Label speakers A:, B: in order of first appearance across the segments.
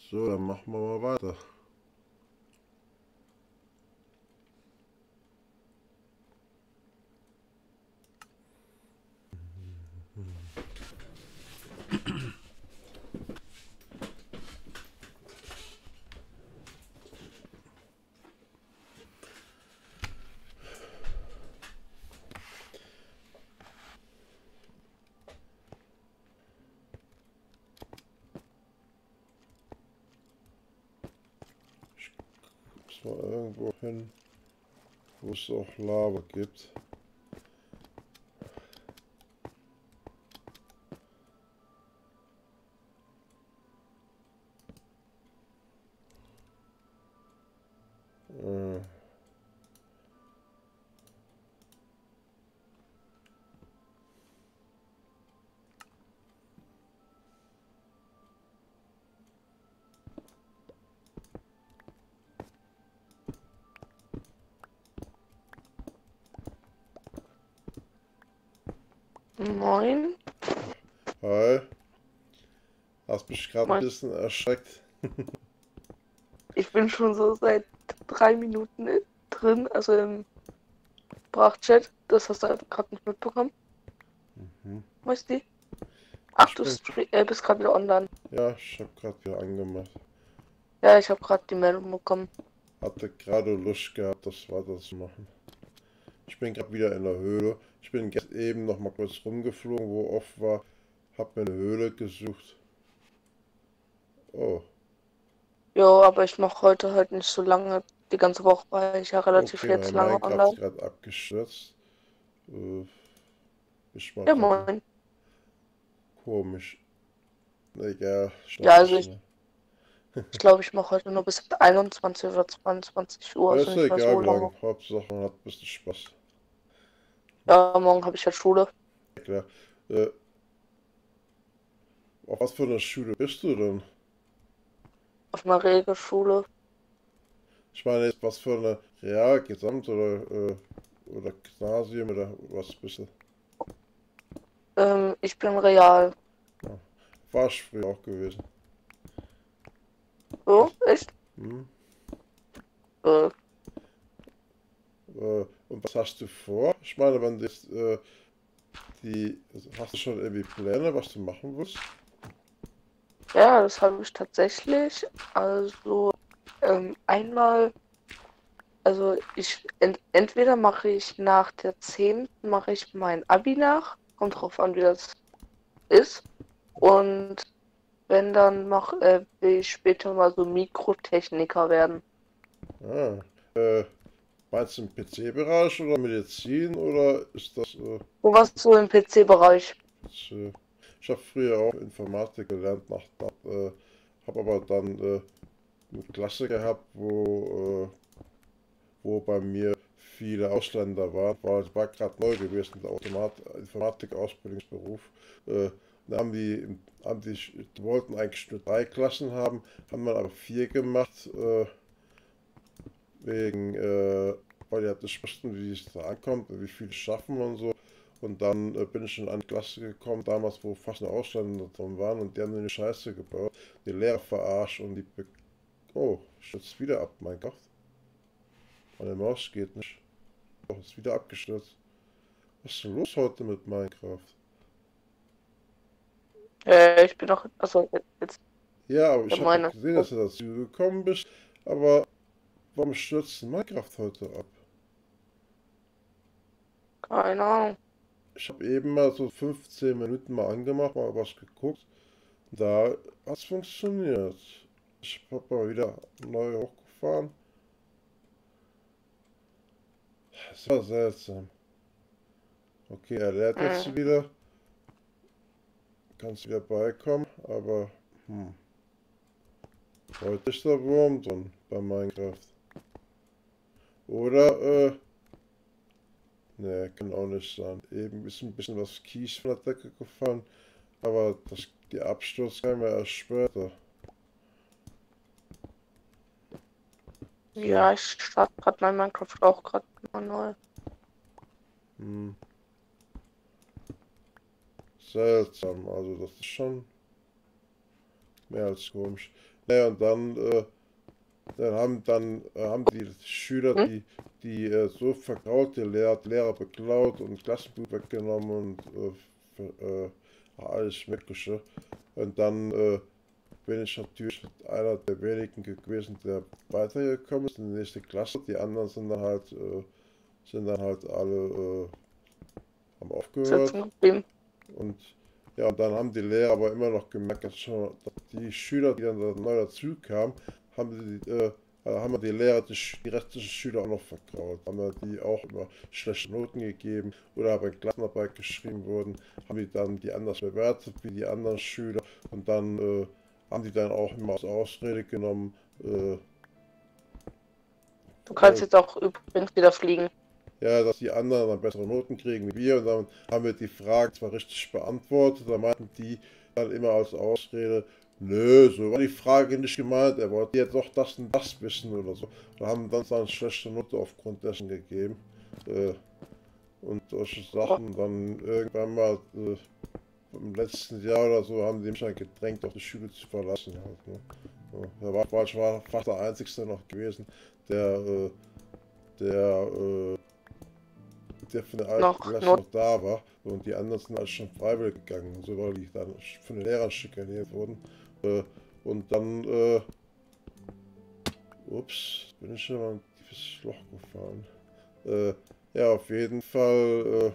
A: So, dann machen wir mal weiter. Ich muss mal irgendwo hin, wo es auch Lava gibt. Äh,
B: Moin.
A: Hi, hast mich gerade ein
B: Moin.
A: bisschen erschreckt.
B: Ich bin schon so seit 3 Minuten drin, also im Sprachchat. Das hast du gerade nicht mitbekommen.
A: Mhm.
B: Weißt du? Ach,
A: Ich
B: du
A: bin,
B: bist gerade wieder online.
A: ja, ich habe gerade wieder angemacht.
B: Ja, ich habe gerade die Meldung bekommen.
A: Hatte gerade Lust gehabt, das weiter zu machen. Ich bin gerade wieder in der Höhle. Ich bin eben noch mal kurz rumgeflogen, wo off war. Hab mir eine Höhle gesucht. Oh,
B: Jo, aber ich mache heute halt nicht so lange. Die ganze Woche war ich ja relativ
A: okay,
B: jetzt
A: mein
B: lange
A: Minecraft ist
B: online.
A: gerade abgestürzt. Äh, ist mal
B: Ja,
A: gerade
B: moin.
A: komisch. Egal,
B: Ja,
A: schnapp
B: also
A: ich
B: ich,
A: schnell.
B: ich glaube, ich mache heute nur bis 21 oder 22 Uhr, also
A: Ist ja
B: nicht mehr
A: egal
B: so
A: wie
B: lange.
A: lange. Hauptsache man hat ein bisschen Spaß.
B: Ja, morgen habe ich halt Schule.
A: Ja, klar. Äh, auf was für einer Schule bist du denn?
B: Auf einer Regelschule.
A: Ich meine jetzt, was für eine Real-, Gesamt- oder Gymnasium oder was bist du?
B: Ich bin real.
A: Ja, war ich früher auch gewesen.
B: So,
A: Was,
B: echt?
A: hm?
B: Äh,
A: Und was hast du vor? Ich meine, wenn das, hast du schon irgendwie Pläne, was du machen willst?
B: Ja, das habe ich tatsächlich. Also einmal, also entweder mache ich nach der 10. mache ich mein Abi nach, kommt drauf an, wie das ist. Und wenn dann will ich später mal so Mikrotechniker werden.
A: Ah, äh, meinst du im PC-Bereich oder Medizin oder ist das,
B: Sowas so im PC-Bereich.
A: ich habe früher auch Informatik gelernt, habe aber dann eine Klasse gehabt, wo bei mir viele Ausländer waren, weil es war gerade neu gewesen, der Informatik-Ausbildungsberuf. Da die wollten eigentlich nur 3 Klassen haben, haben dann aber 4 gemacht, wegen, weil die halt nicht wussten, wie es da ankommt und wie viele schaffen und so. Und dann bin ich in eine Klasse gekommen, damals, wo fast nur Ausländer drin waren und die haben eine Scheiße gebaut, die Lehrer verarscht und oh, stürzt wieder ab, mein Gott. Meine Maus geht nicht. Oh, ist wieder abgestürzt. Was ist denn los heute mit Minecraft?
B: Ich bin noch, also jetzt
A: Ja, aber
B: der
A: ich habe
B: meine.
A: gesehen, dass du dazu gekommen bist, aber warum stürzt denn Minecraft heute ab?
B: Keine Ahnung.
A: Ich habe eben mal so 15 Minuten mal angemacht, mal was geguckt. Da hat es funktioniert. Ich habe mal wieder neu hochgefahren. Das war seltsam. Okay, er lädt jetzt
B: Hm.
A: wieder. Kannst wieder beikommen, aber heute ist der Wurm drin bei Minecraft. Oder, ne, kann auch nicht sein. Eben ist ein bisschen was Kies von der Decke gefallen, aber die Absturz kam ja erst später. So,
B: Ja, ich starte gerade mein Minecraft auch gerade mal neu.
A: hm, seltsam, also das ist schon mehr als komisch. Naja, und dann haben die Schüler
B: Hm?
A: die so vergrault, Lehrer beklaut und Klassenbuch weggenommen und alles Mögliche. Und dann bin ich natürlich einer der wenigen gewesen, der weitergekommen ist in die nächste Klasse. Die anderen sind dann halt alle haben aufgehört.
B: Sitzen geblieben.
A: Und ja, und dann haben die Lehrer aber immer noch gemerkt, dass die Schüler, die dann neu dazu kamen, haben die Lehrer die restlichen Schüler auch noch vergrault. Haben wir die auch immer schlechte Noten gegeben oder bei Klassenarbeit geschrieben wurden, haben die dann die anders bewertet wie die anderen Schüler und dann haben die dann auch immer als Ausrede genommen,
B: Du kannst jetzt auch übrigens wieder fliegen.
A: ja, dass die anderen dann bessere Noten kriegen wie wir. Und dann haben wir die Frage zwar richtig beantwortet, da meinten die dann immer als Ausrede, nö, so war die Frage nicht gemeint, er wollte jetzt doch das und das wissen oder so. Und haben dann eine schlechte Note aufgrund dessen gegeben. Und solche Sachen. Dann irgendwann mal im letzten Jahr oder so haben die mich dann gedrängt, auch die Schule zu verlassen. Halt, ne? Ja, ich war fast der Einzige noch gewesen, der, der von der alten
B: Noch
A: Klasse
B: Not.
A: noch da war und die anderen sind halt schon freiwillig gegangen, so weil die dann von den Lehrern schikaniert wurden. Und dann, ups, bin ich schon mal ein tiefes Loch gefahren. Ja, auf jeden Fall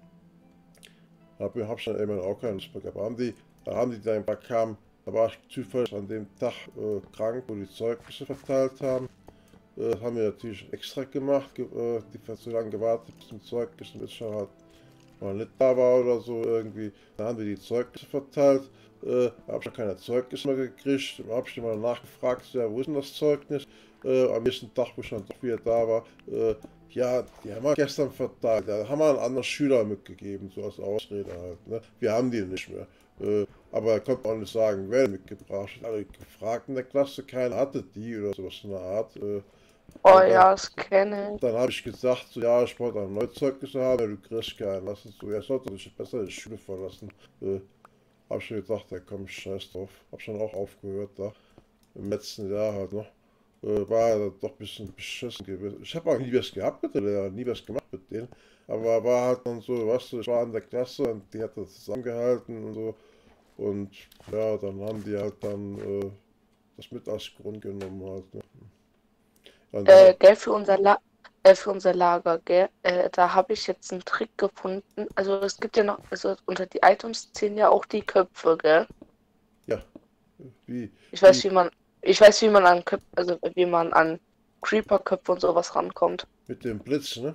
A: hab schon irgendwann auch keine Lust mehr gehabt. Da haben die dann kamen, da war ich zufällig an dem Tag krank, wo die Zeugnisse verteilt haben. Das haben wir natürlich extra gemacht, die so lange gewartet bis zum Zeugnis, bis ich halt mal nicht da war oder so irgendwie. Dann haben wir die Zeugnisse verteilt, habe schon keine Zeugnisse mehr gekriegt, habe ich mal nachgefragt, ja, wo ist denn das Zeugnis? Am nächsten Tag, wo ich dann doch wieder da war, ja, die haben wir gestern verteilt, da haben wir einen anderen Schüler mitgegeben, so als Ausrede halt, ne? Wir haben die nicht mehr. Aber er konnte auch nicht sagen, wer mitgebracht hat. Alle gefragt in der Klasse, keiner hatte die oder sowas in der Art.
B: Oh
A: Ja,
B: ja, das kenne ich.
A: dann habe ich gesagt, so, ja, ich wollte ein Neuzeugnis haben, ja, du kriegst keinen. Das ist so, er sollte sich besser die Schule verlassen. Habe ich mir gedacht, ja komm, scheiß drauf. Habe schon auch aufgehört da. Im letzten Jahr halt noch. War er doch ein bisschen beschissen gewesen. Ich habe auch nie was gehabt mit den Lehrern, nie was gemacht mit denen. Aber war halt dann so, weißt du, ich war in der Klasse und die hat das zusammengehalten und so. Und ja, dann haben die halt dann das mit als Grund genommen halt. Ne? Ja,
B: Gell, für unser Lager, gell, da habe ich jetzt einen Trick gefunden. Also es gibt ja noch, also unter die Items zählen ja auch die Köpfe, gell?
A: ja, wie,
B: Ich
A: wie
B: weiß, wie man an Köpfe, also wie man an Creeper-Köpfe und sowas rankommt.
A: mit dem Blitz, ne?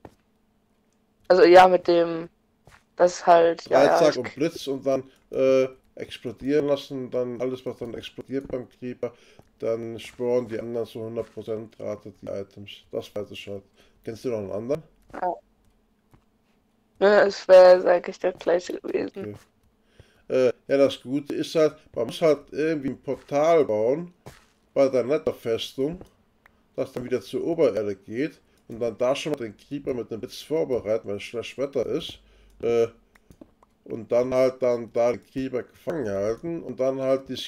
B: Also ja, mit dem, das ist halt, ja,
A: Dreizack und Blitz und dann explodieren lassen, dann alles, was dann explodiert beim Creeper, dann spawnen die anderen zu 100% Rate die Items. Das weiß ich halt. Kennst du noch einen anderen?
B: ja. Ne, es wäre, sag ich, der gleiche gewesen.
A: Okay. Ja, das Gute ist halt, man muss halt irgendwie ein Portal bauen bei der Netherfestung, das dann wieder zur Obererde geht und dann da schon mal den Creeper mit dem Blitz vorbereiten, wenn schlecht Wetter ist. Und dann halt dann da den Creeper gefangen halten und dann halt die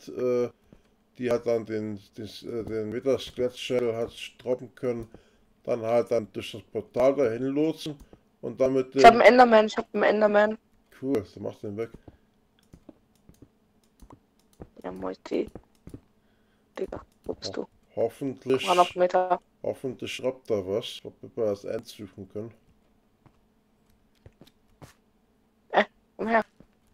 A: die halt dann den Wither-Skelett-Schädel hat droppen können, dann halt dann durch das Portal dahin lotsen und dann mit
B: Ich habe
A: dem...
B: einen Enderman.
A: Cool, du machst den weg.
B: Ja, Moiti. Digga, wo bist du?
A: Hoffentlich,
B: 100 Meter.
A: hoffentlich schraubt da was, ob wir das End suchen können.
B: Komm her.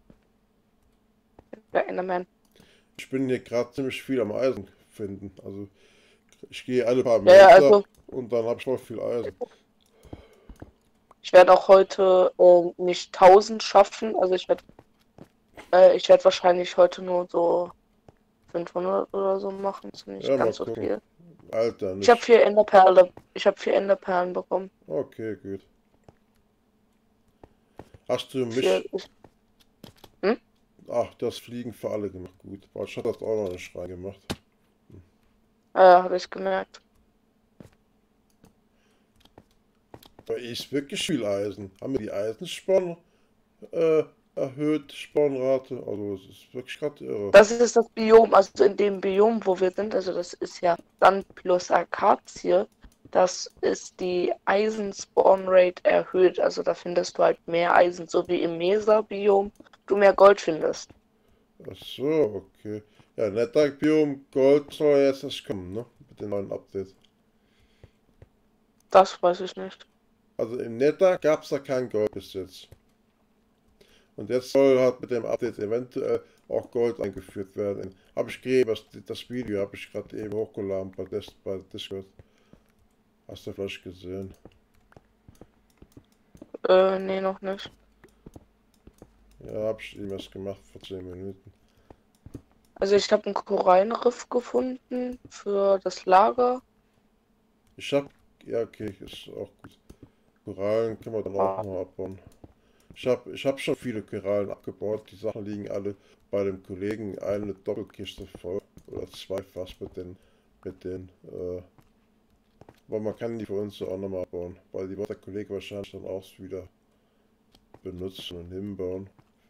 B: Der Enderman.
A: Ich bin hier gerade ziemlich viel am Eisen finden, also ich gehe alle paar
B: Ja,
A: Meter
B: ja, also
A: und dann habe ich voll viel Eisen.
B: ich werde auch heute nicht 1000 schaffen. Also ich werd wahrscheinlich heute nur so 500 oder so machen. Das ist nicht
A: Ja, mal
B: ganz so
A: gucken.
B: viel.
A: Alter,
B: Ich habe
A: nicht.
B: 4 Enderperle. Ich habe 4 Enderperlen bekommen.
A: Okay, gut. Hast du
B: Vier,
A: mich...
B: ich, hm?
A: Ach, das Fliegen für alle gemacht. Gut. Boah, ich hatte das auch noch nicht reingemacht.
B: Ja, habe ich gemerkt.
A: Da ist wirklich viel Eisen. Haben wir die Eisensporn erhöht Spawnrate. Also es ist wirklich gerade irre.
B: Das ist das Biom, also in dem Biom, wo wir sind, also das ist ja Sand plus Akazie, das ist die Eisen-Spawn-Rate erhöht, also da findest du halt mehr Eisen, so wie im Mesa-Biom du mehr Gold findest.
A: Ach so, okay. Ja, Netherbiom Gold soll ja jetzt erst kommen, ne? Mit dem neuen Update.
B: Das weiß ich nicht.
A: Also im Nether gab es da kein Gold bis jetzt. Und jetzt soll halt mit dem Update eventuell auch Gold eingeführt werden. Habe ich gegeben, das Video habe ich gerade eben hochgeladen bei Discord. Hast du vielleicht gesehen?
B: Nee, noch nicht.
A: Ja, habe ich eben erst gemacht vor 10 Minuten.
B: Also ich habe einen Korallenriff gefunden für das Lager.
A: Ich habe, ja okay, ist auch gut. Korallen können wir dann auch noch abbauen. Ich hab schon viele Korallen abgebaut. Die Sachen liegen alle bei dem Kollegen. Eine Doppelkiste voll. Oder zwei fast aber man kann die für uns auch nochmal abbauen. Weil die wird der Kollege wahrscheinlich dann auch wieder benutzen und hinbauen.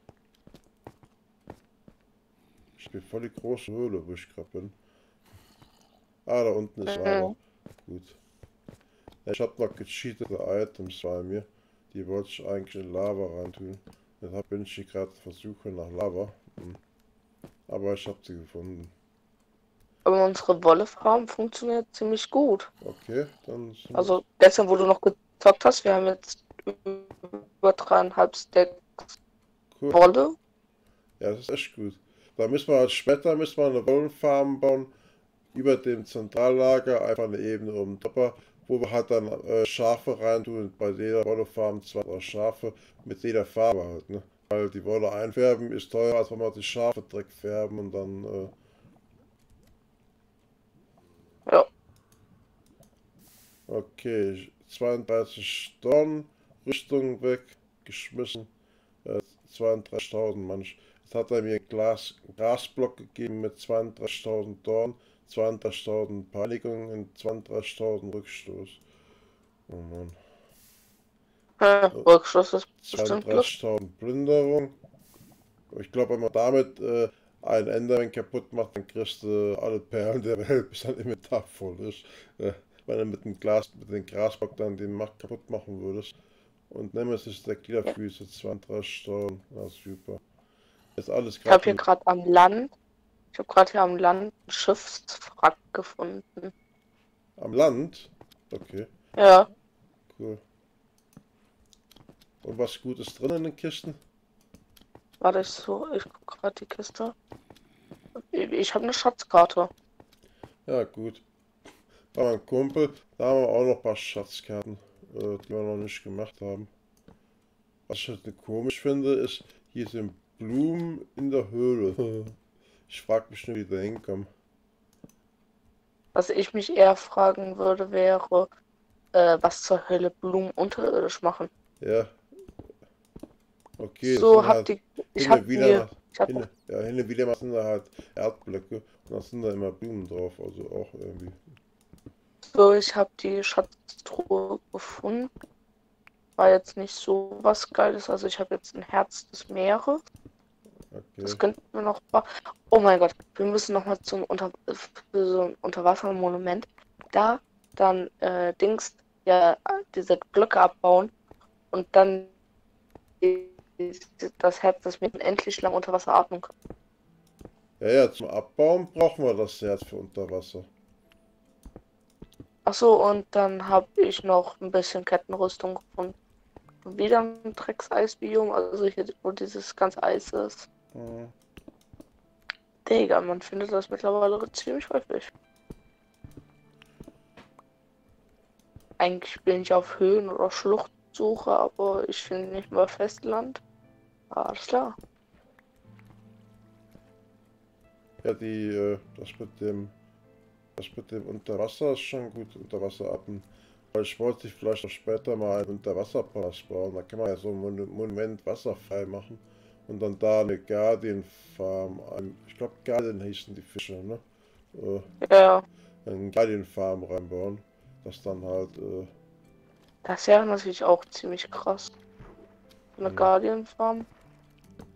A: Ich bin voll die große Höhle, wo ich gerade bin. Ah, da unten ist Lava. Gut. Ja, ich habe noch gecheatete Items bei mir. Die wollte ich eigentlich in Lava reintun. Deshalb bin ich hier gerade versuche nach Lava. Aber ich habe sie gefunden.
B: Aber unsere Wolle-Farm funktioniert ziemlich gut.
A: Okay, dann sind wir.
B: Also gestern, wo du noch gezockt hast, wir haben jetzt über 3,5 Stacks
A: Cool.
B: Wolle.
A: Ja, das ist echt gut. Da müssen wir halt später eine Wollenfarm bauen. Über dem Zentrallager einfach eine Ebene oben drüber, wo wir halt dann Schafe reintun. Bei jeder Wollefarm 2, 3 Schafe mit jeder Farbe halt, ne? Weil die Wolle einfärben ist teurer, als wenn wir die Schafe direkt färben und dann.
B: Ja.
A: Okay, 32 Dorn, Rüstung weggeschmissen. 32.000 manch. Jetzt hat er mir einen Grasblock gegeben mit 32.000 Dorn, 32.000 Peinigung und 32.000 Rückstoß. Oh Mann.
B: Rückschluss ist bestimmt Glück.
A: 32.000 Plünderung. Ich glaube, wenn man damit einen Enderman kaputt macht, dann kriegst du alle Perlen der Welt, bis dein Inventar voll ist. Wenn du mit dem Grasbock dann den kaputt machen würdest. Und Nemesis der Killer-Füße, 32.000. Ja, super. Ist alles
B: Ich habe
A: gerade.
B: hier gerade am Land, ich habe gerade hier am Land ein Schiffswrack gefunden.
A: Am Land? Okay,
B: Ja,
A: cool. Und was Gutes drin in den Kisten?
B: warte ich gucke gerade die Kiste. Ich habe eine Schatzkarte.
A: Ja, gut. Bei meinem Kumpel, da haben wir auch noch ein paar Schatzkarten, die wir noch nicht gemacht haben. Was ich halt komisch finde, ist, hier sind Blumen in der Höhle. Ich frage mich nur, wie die da hinkommen.
B: Was ich mich eher fragen würde, wäre, was zur Hölle Blumen unterirdisch machen.
A: Ja. Okay, das
B: So
A: sind
B: hab
A: halt
B: die, ich
A: hin
B: hab
A: und
B: die,
A: wieder
B: ich hab,
A: hin und wieder mal sind da halt Erdblöcke und da sind da immer Blumen drauf, also auch irgendwie.
B: ich hab die Schatztruhe gefunden. War jetzt nicht so was Geiles, also ich habe jetzt ein Herz des Meeres.
A: Okay.
B: Das könnten wir noch. Oh mein Gott, wir müssen noch mal für so ein Unterwassermonument. Da dann Dings, ja, diese Blöcke abbauen und dann das Herz, das wir endlich lang unter Wasser atmen können.
A: Ja, ja, zum Abbauen brauchen wir das Herz für Unterwasser.
B: Achso, und dann habe ich noch ein bisschen Kettenrüstung gefunden. Wieder ein Dreckseisbiom, also hier, wo dieses ganze Eis ist.
A: Mhm.
B: Digga, man findet das mittlerweile ziemlich häufig. Eigentlich bin ich auf Höhen- oder Schluchtsuche, aber ich finde nicht mal Festland. Alles klar.
A: Ja, das mit dem Unterwasser ist schon gut, Unterwasser appen. Weil ich wollte vielleicht auch später mal einen Unterwasserpass bauen. Da kann man ja so ein Monument wasserfrei machen. Und dann da eine Guardian Farm, ich glaube Guardian hießen die Fische, ne?
B: Ja,
A: Eine Guardian Farm reinbauen. Das dann halt,
B: das wäre natürlich auch ziemlich krass. Eine
A: ja.
B: Guardian Farm.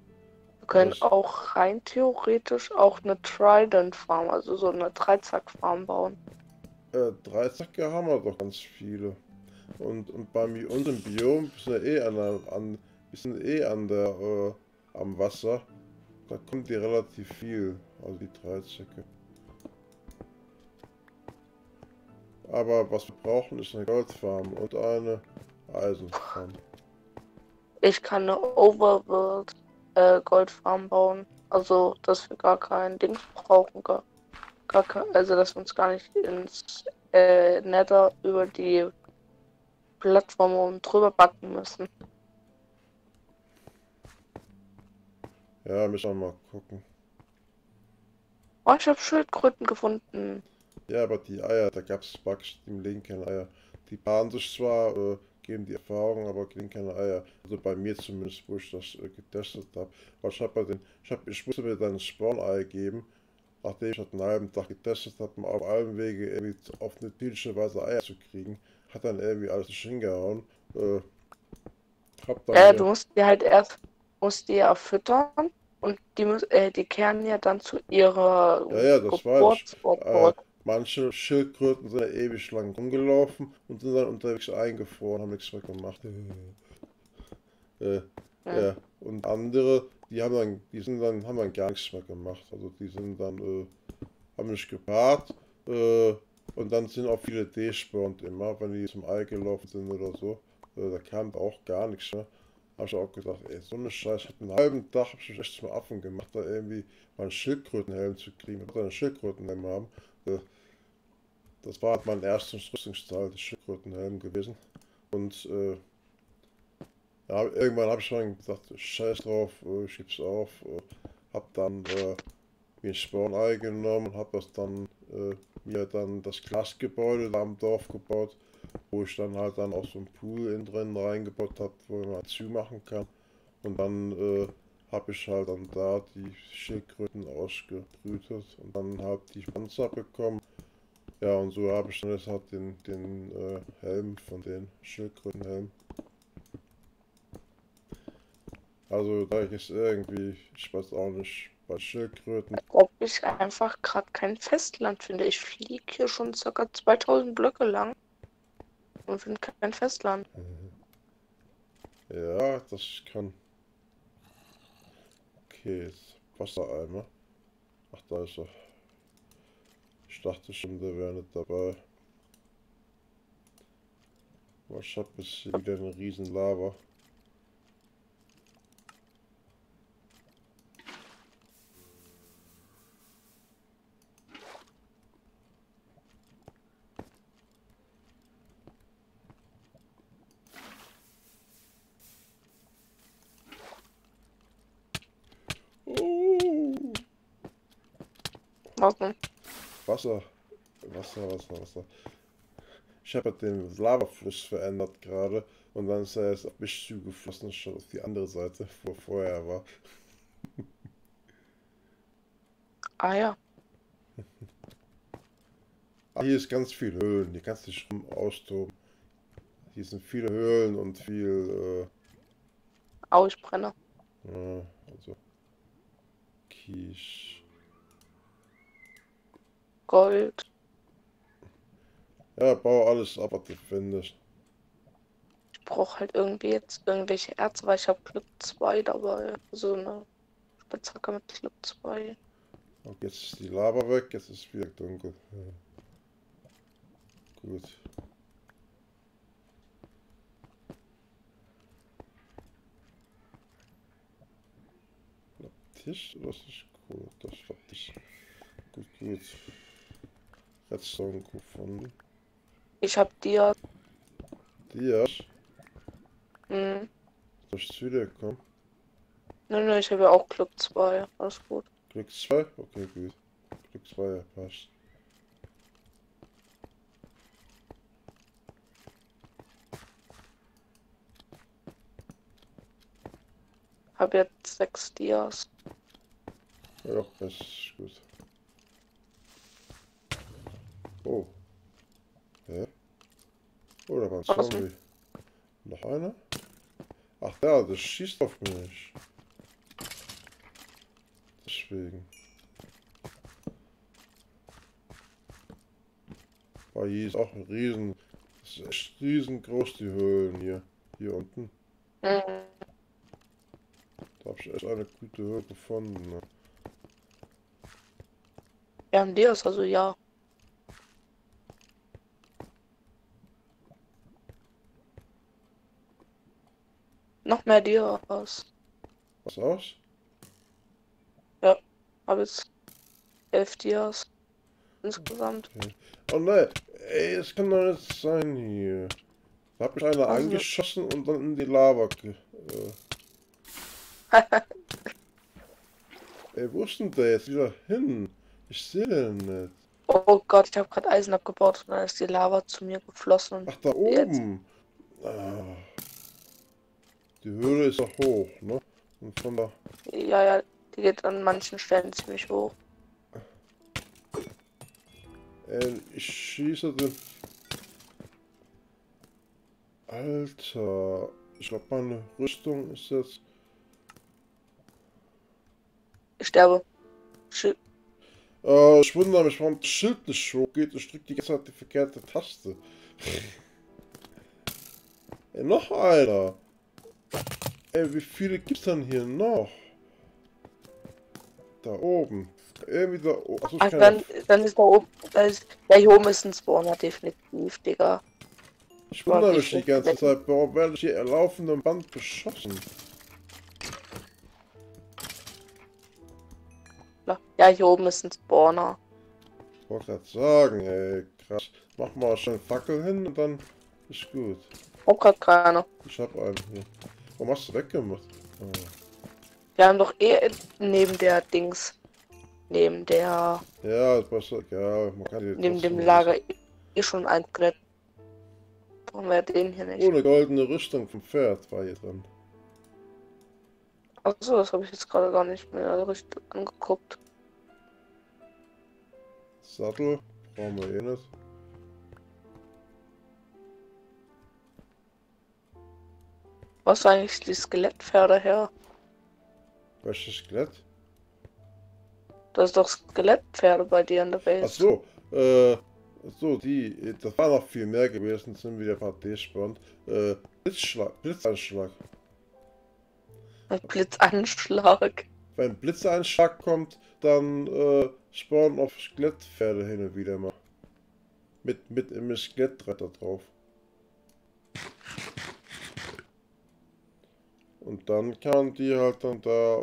B: Wir können auch rein theoretisch auch eine Trident Farm, also so eine Dreizack-Farm bauen.
A: Dreizacke haben wir doch ganz viele. Und bei mir, unserem Biom sind wir wir sind am Wasser. Da kommt die relativ viel, also die Dreizacke. Aber was wir brauchen, ist eine Goldfarm und eine Eisenfarm.
B: Ich kann eine Overworld Goldfarm bauen. Also, dass wir gar kein Ding brauchen. Also, dass wir uns gar nicht ins Nether über die Plattform oben drüber backen müssen.
A: Ja, müssen wir mal gucken.
B: Oh, ich habe Schildkröten gefunden.
A: Ja, aber die Eier, da gab es Bugs, die legen keine Eier. Die paaren sich zwar, geben die Erfahrung, aber legen keine Eier. Also bei mir zumindest, wo ich das getestet habe. Aber ich musste mir dann ein Spawn-Ei geben, nachdem ich das einen halben Tag getestet habe, um auf allen Wege irgendwie auf eine typische Weise Eier zu kriegen. Hat dann irgendwie alles nicht hingehauen. Hab dann
B: Ja,
A: hier,
B: du musst die ja füttern und die kehren ja dann zu ihrer
A: ja, das weiß ich.
B: Geburtsort zurück.
A: Manche Schildkröten sind ja ewig lang rumgelaufen und sind dann unterwegs eingefroren, haben nichts mehr gemacht.
B: Ja.
A: Ja, und andere, haben dann gar nichts mehr gemacht. Also die sind dann, haben nicht gepaart, und dann sind auch viele despawned immer, wenn die zum Ei gelaufen sind oder so. Da kam auch gar nichts mehr. Habe ich auch gedacht, ey, so eine Scheiße. Ich hab einen halben Tag hab ich mich echt zum Affen gemacht, da irgendwie mal einen Schildkrötenhelm zu kriegen. Ich wollte einen Schildkrötenhelm haben. Äh, Das war halt mein erstes Rüstungsteil, das Schildkrötenhelm gewesen. Und ja, irgendwann habe ich dann gesagt, scheiß drauf, ich gib's auf. Hab dann mir ein Spawn-Ei genommen und hab mir dann das Glasgebäude da am Dorf gebaut, wo ich dann halt dann auch so einen Pool innen drin reingebaut habe, wo man zumachen kann. Und dann habe ich halt dann da die Schildkröten ausgebrütet und dann halt die Panzer bekommen. Ja, und so habe ich dann jetzt halt den Helm von den Schildkrötenhelm. Also da ich es irgendwie, ich weiß auch nicht, bei Schildkröten.
B: Ob ich einfach gerade kein Festland finde. Ich fliege hier schon ca. 2000 Blöcke lang und finde kein Festland.
A: Ja, das kann. Okay, jetzt Wassereimer. Ach, da ist er. Ich dachte schon, der wäre nicht dabei. Aber ich habe jetzt hier wieder eine riesen Lava. Oh,
B: Was denn?
A: Wasser. Wasser. Ich habe den Lavafluss verändert gerade und dann ist er jetzt auf mich zugeflossen, statt auf die andere Seite, wo er vorher war.
B: Ah ja.
A: Ah, hier ist ganz viel Höhlen, hier kannst du dich austoben. Hier sind viele Höhlen und viel,
B: Au, ich brenne.
A: ja, also Kies.
B: Gold.
A: Ja, bau alles ab, was du findest.
B: Ich brauche halt irgendwie jetzt irgendwelche Erze, weil ich habe Glück 2 dabei. So eine Spitzhacke mit Glück 2.
A: Und jetzt ist die Lava weg, jetzt ist es wieder dunkel. Ja. Gut. Tisch, das ist cool. Das war Tisch. Gut. Redstone gefunden.
B: Ich habe dir.
A: Dias,
B: Hm.
A: soll ich zu dir kommen?
B: Nö, ich habe ja auch Glück 2. Alles gut.
A: Glück 2? Okay, gut. Glück 2, ja, passt.
B: Habe jetzt 6 Dias.
A: Ja, das ist gut. Oh. Hä? Oh, da war ein
B: Was
A: Zombie. Noch einer? Ach da, das schießt auf mich. deswegen. Weil hier ist auch ein riesen, das ist echt riesengroß, die Höhlen hier. Hier unten.
B: Mhm.
A: Da habe ich echt eine gute Höhle gefunden. Ne?
B: Ja, im Dias, also ja. Noch mehr Dias.
A: Was aus?
B: Ja, habe jetzt 11 Dias insgesamt.
A: Okay. Oh nein, ey, es kann doch nicht sein hier. Da hat mich einer
B: Also,
A: angeschossen und dann in die Lava Ey, wo ist denn der jetzt wieder hin? Ich sehe den nicht.
B: oh Gott, ich habe gerade Eisen abgebaut und dann ist die Lava zu mir geflossen und
A: Ach, da
B: jetzt.
A: oben. Ah, die Höhle ist doch hoch, ne? Und von da.
B: Ja, ja, die geht an manchen Stellen ziemlich hoch.
A: Ich schieße den. Alter. Ich glaube, meine Rüstung ist jetzt.
B: Ich sterbe. Shit.
A: Ich wundere mich, warum das Schild nicht hochgeht. Ich drücke die ganze Zeit die verkehrte Taste. Ey, noch einer. Ey, wie viele gibt's denn hier noch? Da oben. Irgendwie da oben. Achso, ich
B: Ah,
A: kann
B: dann ist da oben. Ja, hier oben ist ein Spawner, definitiv, Digga.
A: Ich
B: Aber
A: wundere
B: wie
A: mich die
B: schlecht
A: ganze
B: Wetten.
A: Zeit, warum werde ich hier am laufenden Band beschossen?
B: Ja, hier oben ist ein Spawner.
A: Ich wollte gerade sagen, ey, krass. Mach mal schnell Fackel hin und dann ist gut.
B: Hab grad keine.
A: Ich hab einen hier. Warum hast du weggemacht? Ah.
B: Wir haben doch eh neben der Dings. Neben der.
A: Ja, das passt egal. Man kann die
B: Neben dem
A: trotzdem
B: Lager eh schon ein Skelett. Brauchen wir den hier nicht.
A: ohne goldene Rüstung vom Pferd war hier drin.
B: Achso, das habe ich jetzt gerade gar nicht mehr richtig angeguckt.
A: Sattel brauchen wir eh nicht.
B: Was war eigentlich die Skelettpferde her?
A: Welches Skelett?
B: Das ist doch Skelettpferde bei dir in der
A: Ach
B: Base.
A: so, so, das war noch viel mehr gewesen, sind wieder ein paar despawned. Blitzanschlag.
B: Ein Blitzanschlag.
A: Wenn ein Blitzeinschlag kommt, dann spawnen auf Skelettpferde hin und wieder mal. Mit einem Skelettretter drauf. Und dann kann die halt dann da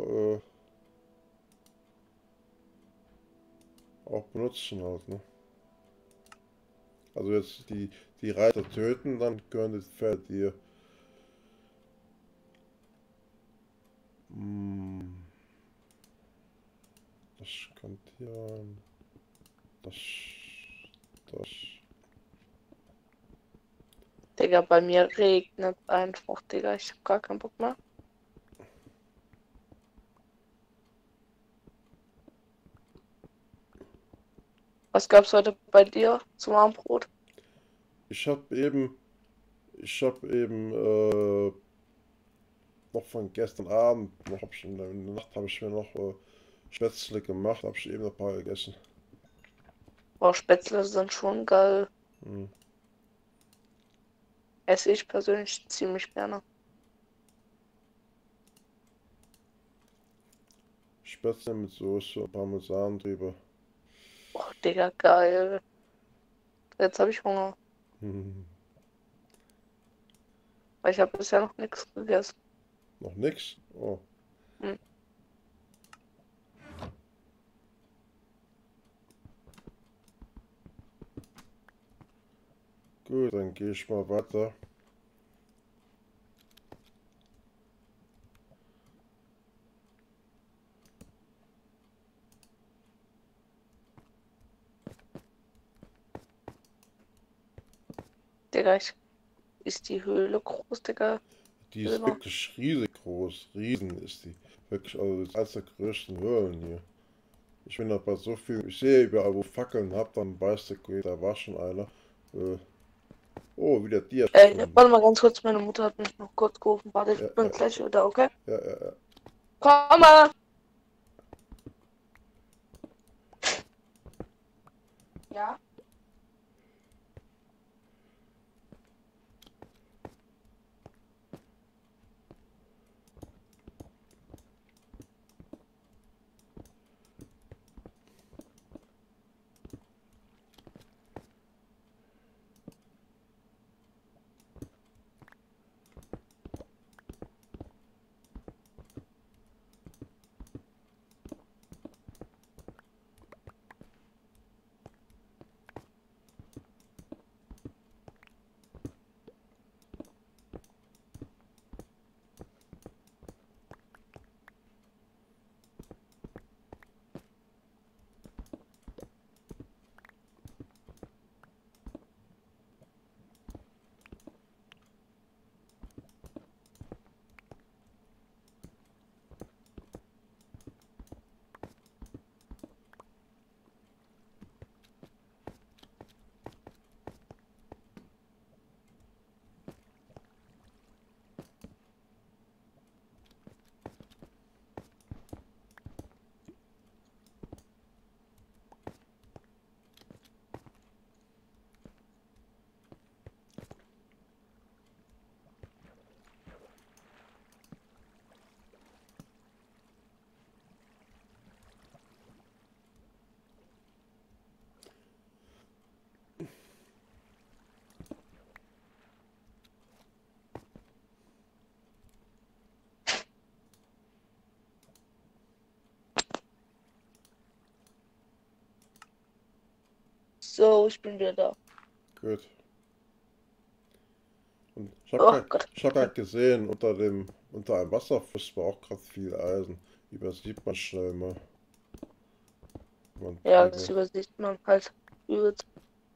A: auch benutzen halt, ne? Also jetzt die Reiter töten, dann gehören die Pferde dir. Das kommt hier rein. Das.
B: Digga, bei mir regnet einfach, Digga. Ich hab gar keinen Bock mehr. Was gab's heute bei dir zum Abendbrot?
A: Ich habe eben noch von gestern Abend, noch hab ich in der Nacht habe ich mir noch Spätzle gemacht, habe ich eben ein paar gegessen.
B: Boah, Spätzle sind schon geil.
A: Hm.
B: Esse ich persönlich ziemlich gerne.
A: Spätzle mit Soße und Parmesan drüber.
B: Boah, Digga, geil. Jetzt habe ich Hunger,
A: Hm.
B: weil ich habe bisher noch nichts gegessen.
A: Noch nix? Oh.
B: Hm.
A: Gut, dann gehe ich mal weiter.
B: Digga, ist die Höhle groß, Digga?
A: Die ist
B: Silber.
A: wirklich riesig groß. Riesen ist die. Wirklich, also das ist eines der größten Höhlen hier. Ich bin aber so viel. Ich sehe überall, wo Fackeln hab, dann weißt du, okay, da war schon einer. Oh, wieder Dias.
B: Warte mal ganz kurz, meine Mutter hat mich noch kurz gerufen. Warte, ich
A: Ja,
B: bin gleich wieder, okay?
A: ja.
B: Komm mal! Ja. So, ich bin wieder da.
A: Gut. Und
B: Oh Gott.
A: ich hab grad gesehen, unter einem Wasserfluss war auch gerade viel Eisen. Übersieht man schnell mal. Man
B: Ja,
A: drüber.
B: das übersieht man halt übelst.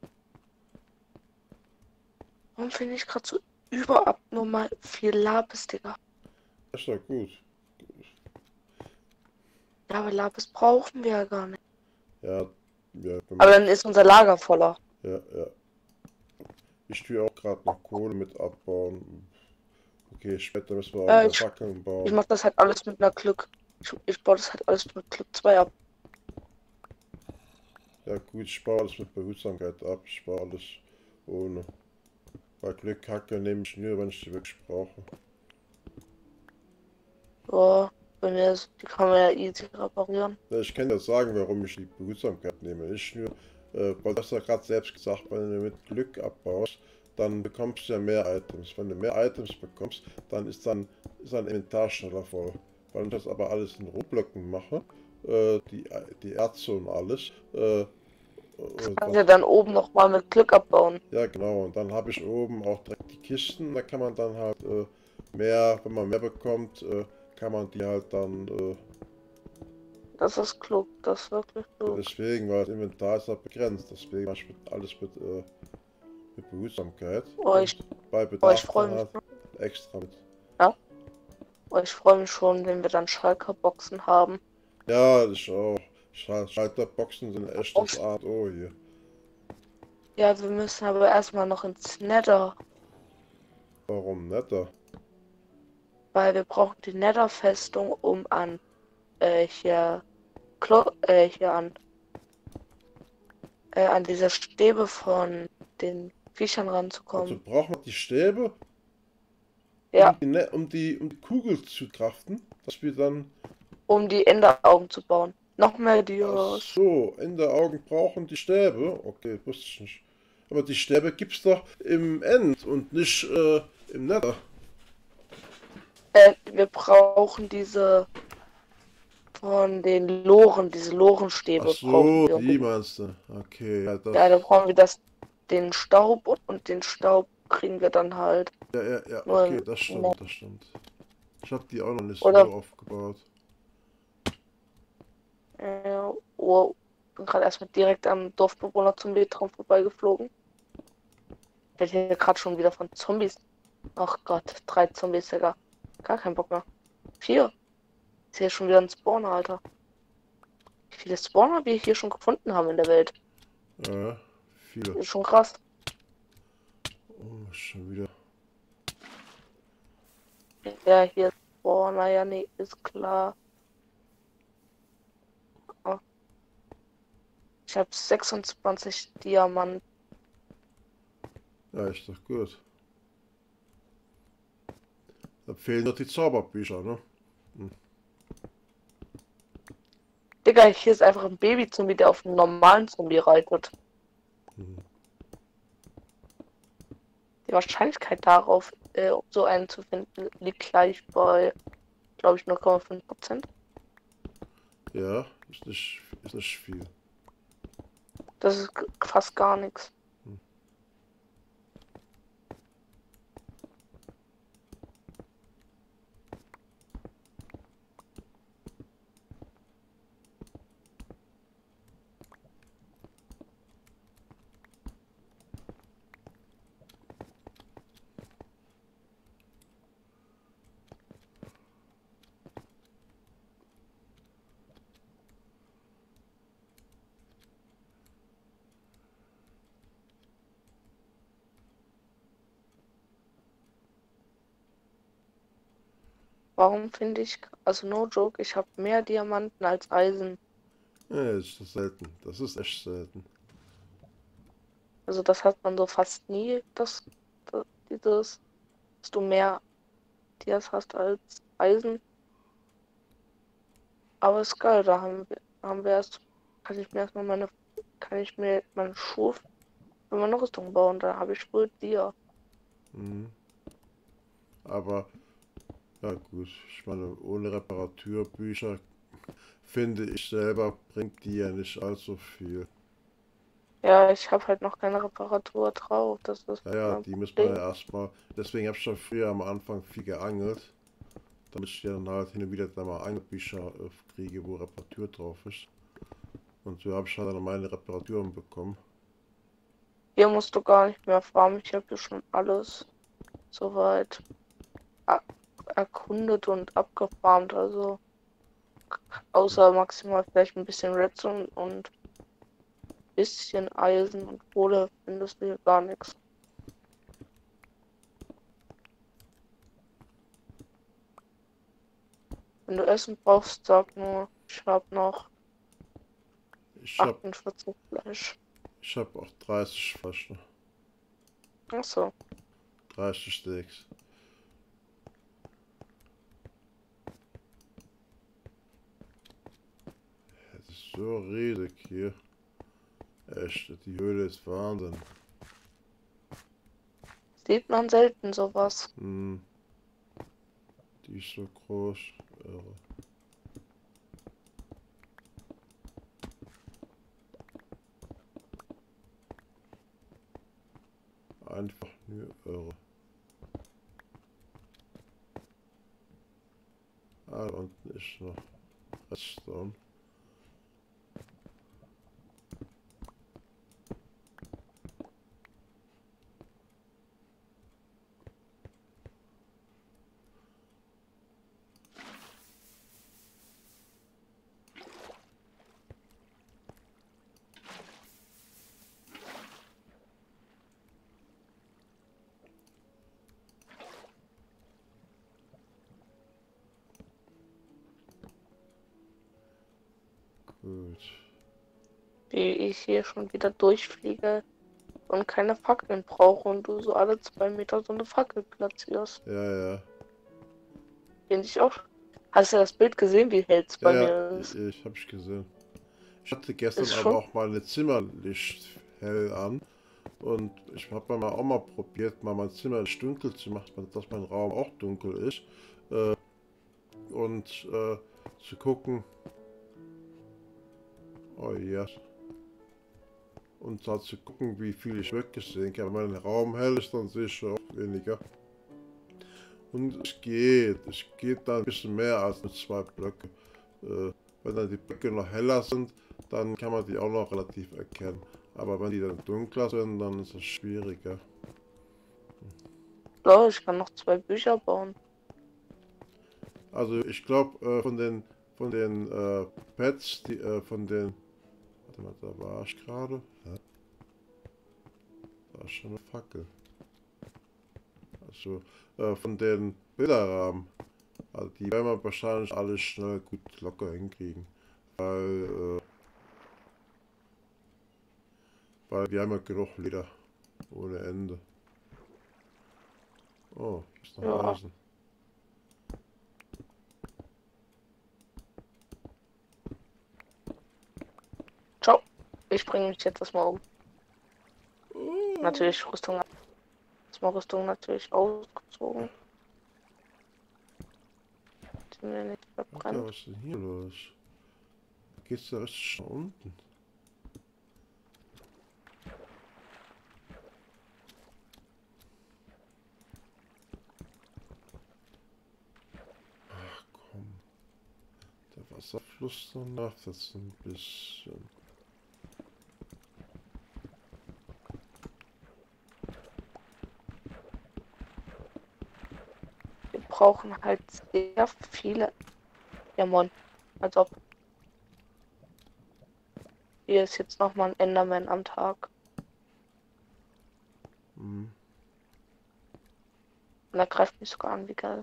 B: Warum finde ich gerade so überabnormal viel Lapis, Digga?
A: Ist doch gut.
B: Ja, aber Lapis brauchen wir ja gar nicht.
A: Ja, ja,
B: Aber dann ist unser Lager voller.
A: ja, ja. Ich tue auch gerade noch Kohle mit abbauen. Okay, später müssen wir auch
B: Ja,
A: wieder
B: ich
A: Fackeln bauen.
B: mache das halt alles mit einer Glück. Ich baue das halt alles mit Glück 2 ab.
A: Ja gut, ich baue alles mit Behutsamkeit ab. Ich baue alles ohne. Bei Glück Hacke nehme ich nur, wenn ich die wirklich brauche.
B: So, bei mir ist, die kann man ja easy reparieren.
A: Ja, ich kann dir sagen, warum ich die Behutsamkeit nehme. Nicht nur, weil das ja gerade selbst gesagt, wenn du mit Glück abbaust, dann bekommst du ja mehr Items. Wenn du mehr Items bekommst, dann ist dein Inventar schneller voll. Weil ich das aber alles in Rohblöcken mache, die Erze und alles,
B: Das
A: und
B: kannst du
A: was,
B: ja dann oben nochmal mit Glück abbauen.
A: ja genau, und dann habe ich oben auch direkt die Kisten, da kann man dann halt mehr, wenn man mehr bekommt, kann man die halt dann
B: Das ist klug, das ist wirklich
A: ja,
B: klug.
A: deswegen, weil das Inventar ist halt begrenzt. Deswegen mache ich alles mit Behutsamkeit.
B: Oh,
A: Und
B: ich,
A: bei
B: oh, ich
A: Bedarf
B: freue
A: dann
B: mich.
A: halt extra mit.
B: Ja, oh, ich freue mich schon, wenn wir dann Schalker-Boxen haben.
A: Ja, ich auch. Schalterboxen sind echt
B: Oh,
A: das A und O hier.
B: ja, wir müssen aber erstmal noch ins Nether,
A: Warum netter?
B: weil wir brauchen die Nether-Festung, um an hier, hier an diese Stäbe von den Viechern
A: Also
B: ranzukommen.
A: braucht man die Stäbe,
B: Ja,
A: um die Kugel zu kraften, dass wir dann.
B: um die Enderaugen zu bauen. Noch mehr
A: Ach
B: Dios.
A: so, in der Augen brauchen die Stäbe. Okay, wusste ich nicht. Aber die Stäbe gibt's doch im End und nicht im Nether.
B: Wir brauchen diese von den Loren, diese
A: Ach
B: Lorenstäbe brauchen
A: so,
B: wir.
A: die meinst du. Okay, ja, das.
B: Ja, da brauchen wir den Staub und den Staub kriegen wir dann halt
A: Ja, ja, ja,
B: nur
A: okay, das
B: im
A: stimmt,
B: Nether.
A: das stimmt. Ich habe die auch noch nicht so
B: Oder,
A: aufgebaut.
B: oh, bin gerade erstmal direkt am Dorfbewohner zum Traum vorbeigeflogen. Ich werde hier gerade schon wieder von Zombies. Ach Gott, 3 Zombies, Digga. Gar keinen Bock mehr. 4. Ist hier schon wieder ein Spawner, Alter. Wie viele Spawner wir hier schon gefunden haben in der Welt.
A: Ja, viele.
B: Ist schon krass.
A: Oh, schon wieder.
B: Ja, hier ist Spawner, ja, nee, ist klar. Ah, Ich habe 26 Diamanten.
A: Ja, ist doch gut. Da fehlen noch die Zauberbücher, ne?
B: Digga, hier ist einfach ein Baby-Zombie, der auf einen normalen Zombie reitet.
A: Hm.
B: Die Wahrscheinlichkeit darauf, so einen zu finden, liegt gleich bei, glaube ich, 0,5%.
A: Ja, ist nicht viel.
B: Das ist fast gar nichts.
A: Hm.
B: Warum finde ich, also no joke, ich habe mehr Diamanten als Eisen.
A: Ja, ist das selten. Das ist echt selten.
B: Also das hat man so fast nie, dieses, dass du mehr Dias hast als Eisen. Aber ist geil, haben wir erst, kann ich mir meine Schuhe für meine Rüstung bauen, da habe ich wohl Dia.
A: Mhm. Aber, ja gut, ich meine, ohne Reparaturbücher, finde ich selber, bringt die ja nicht allzu viel.
B: Ja, ich habe halt noch keine Reparatur drauf, das ist
A: Ja, ja,
B: mein
A: die muss man ja
B: Problem.
A: erstmal, deswegen habe ich schon früher am Anfang viel geangelt, damit ich dann halt hin und wieder dann mal Angelbücher kriege, wo Reparatur drauf ist. Und so habe ich halt dann meine Reparaturen bekommen.
B: Hier musst du gar nicht mehr farmen, ich habe hier schon alles soweit er- erkundet und abgefarmt, also außer maximal vielleicht ein bisschen Redstone und bisschen Eisen und Kohle findest du hier gar nichts. Wenn du Essen brauchst, sag nur, ich habe noch
A: Ich habe
B: 48 Fleisch.
A: ich hab auch 30 fast noch.
B: Achso,
A: 30 Steaks. Es ist so riesig hier. Echt, die Höhle ist Wahnsinn.
B: sieht man selten sowas.
A: Hm, die ist so groß. Irre. Einfach nur irre. Ah, da unten ist noch Redstone. Gut.
B: Wie ich hier schon wieder durchfliege und keine Fackeln brauche und du so alle 2 Meter so eine Fackel platzierst.
A: Ja, ja.
B: Finde ich auch. Hast du das Bild gesehen, wie hell es
A: Ja,
B: bei
A: ja,
B: mir ist?
A: ich hab's gesehen. Ich hatte gestern
B: Ist
A: aber
B: schon.
A: auch meine Zimmerlicht hell an. Und ich habe mal auch mal probiert, mal mein Zimmer dunkel zu machen, dass mein Raum auch dunkel ist. Äh, und zu gucken, oh ja, und halt zu gucken, wie viel ich wirklich sehen kann. Wenn mein Raum hell ist, dann sehe ich schon auch weniger. Und es geht dann ein bisschen mehr als mit 2 Blöcke. Wenn dann die Blöcke noch heller sind, dann kann man die auch noch relativ erkennen. Aber wenn die dann dunkler sind, dann ist es schwieriger.
B: Lol, ich kann noch 2 Bücher bauen.
A: Also ich glaube, von den Pets, von den, warte mal, da war ich gerade. Hä? Da ist schon eine Fackel. Also von den Bilderrahmen, also die werden wir wahrscheinlich alle schnell gut locker hinkriegen. Weil weil wir haben ja genug Leder. Ohne Ende. Oh, hier ist noch
B: Ja.
A: Eisen.
B: Ciao. Ich bringe mich jetzt erstmal um. Natürlich Rüstung. Erstmal Rüstung natürlich ausgezogen. Die mir nicht
A: Alter,
B: verbrennt.
A: was ist denn hier los? Geht's da richtig nach unten? Ach komm. Der Wasserfluss danach, das ist ein bisschen.
B: Wir brauchen halt sehr viele Diamanten. Als ob. Hier ist jetzt nochmal ein Enderman am Tag.
A: Hm.
B: Und er greift mich sogar an, wie geil.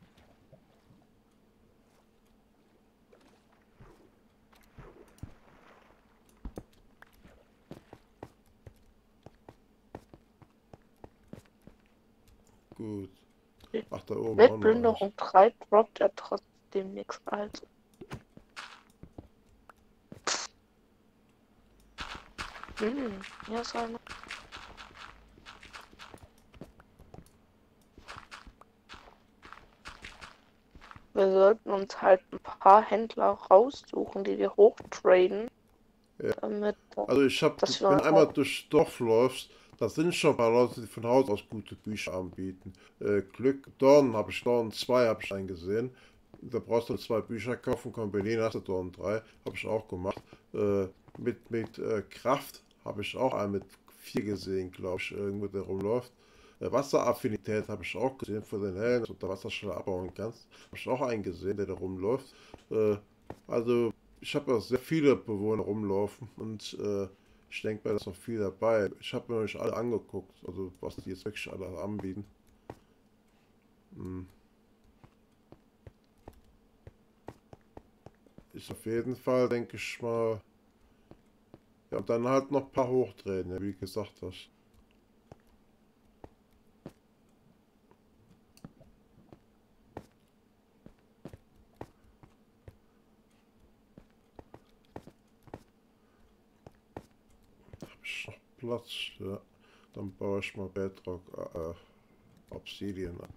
A: Gut. Ach, da oben
B: Mit
A: auch noch eins.
B: Plünderung 3 droppt er trotzdem nichts. Also. Hier ist eine. Wir sollten uns halt ein paar Händler raussuchen, die wir hochtraden.
A: Ja.
B: Damit,
A: Also ich hab,
B: dass
A: wenn
B: wir
A: du einmal durchs Dorf läufst, da sind schon ein paar Leute, die von Haus aus gute Bücher anbieten. Glück, Dorn habe ich, Dorn 2 habe ich eingesehen. Da brauchst du 2 Bücher kaufen, kombinieren, hast du Dorn 3, habe ich auch gemacht. Mit Kraft habe ich auch einen mit 4 gesehen, glaube ich, irgendwo der rumläuft. Wasseraffinität habe ich auch gesehen für den Helm, dass du da Wasser schneller abbauen kannst. Habe ich auch einen gesehen, der da rumläuft. Also ich habe ja sehr viele Bewohner rumlaufen und ich denke mal, da ist noch viel dabei. Ich habe mir noch nicht alle angeguckt, also was die jetzt wirklich alle anbieten. Hm. Ist auf jeden Fall, denke ich mal. Ja, und dann halt noch ein paar hochdrehen, ja, wie gesagt hast. Da habe ich noch Platz, ja. Dann baue ich mal Bedrock, Obsidian an.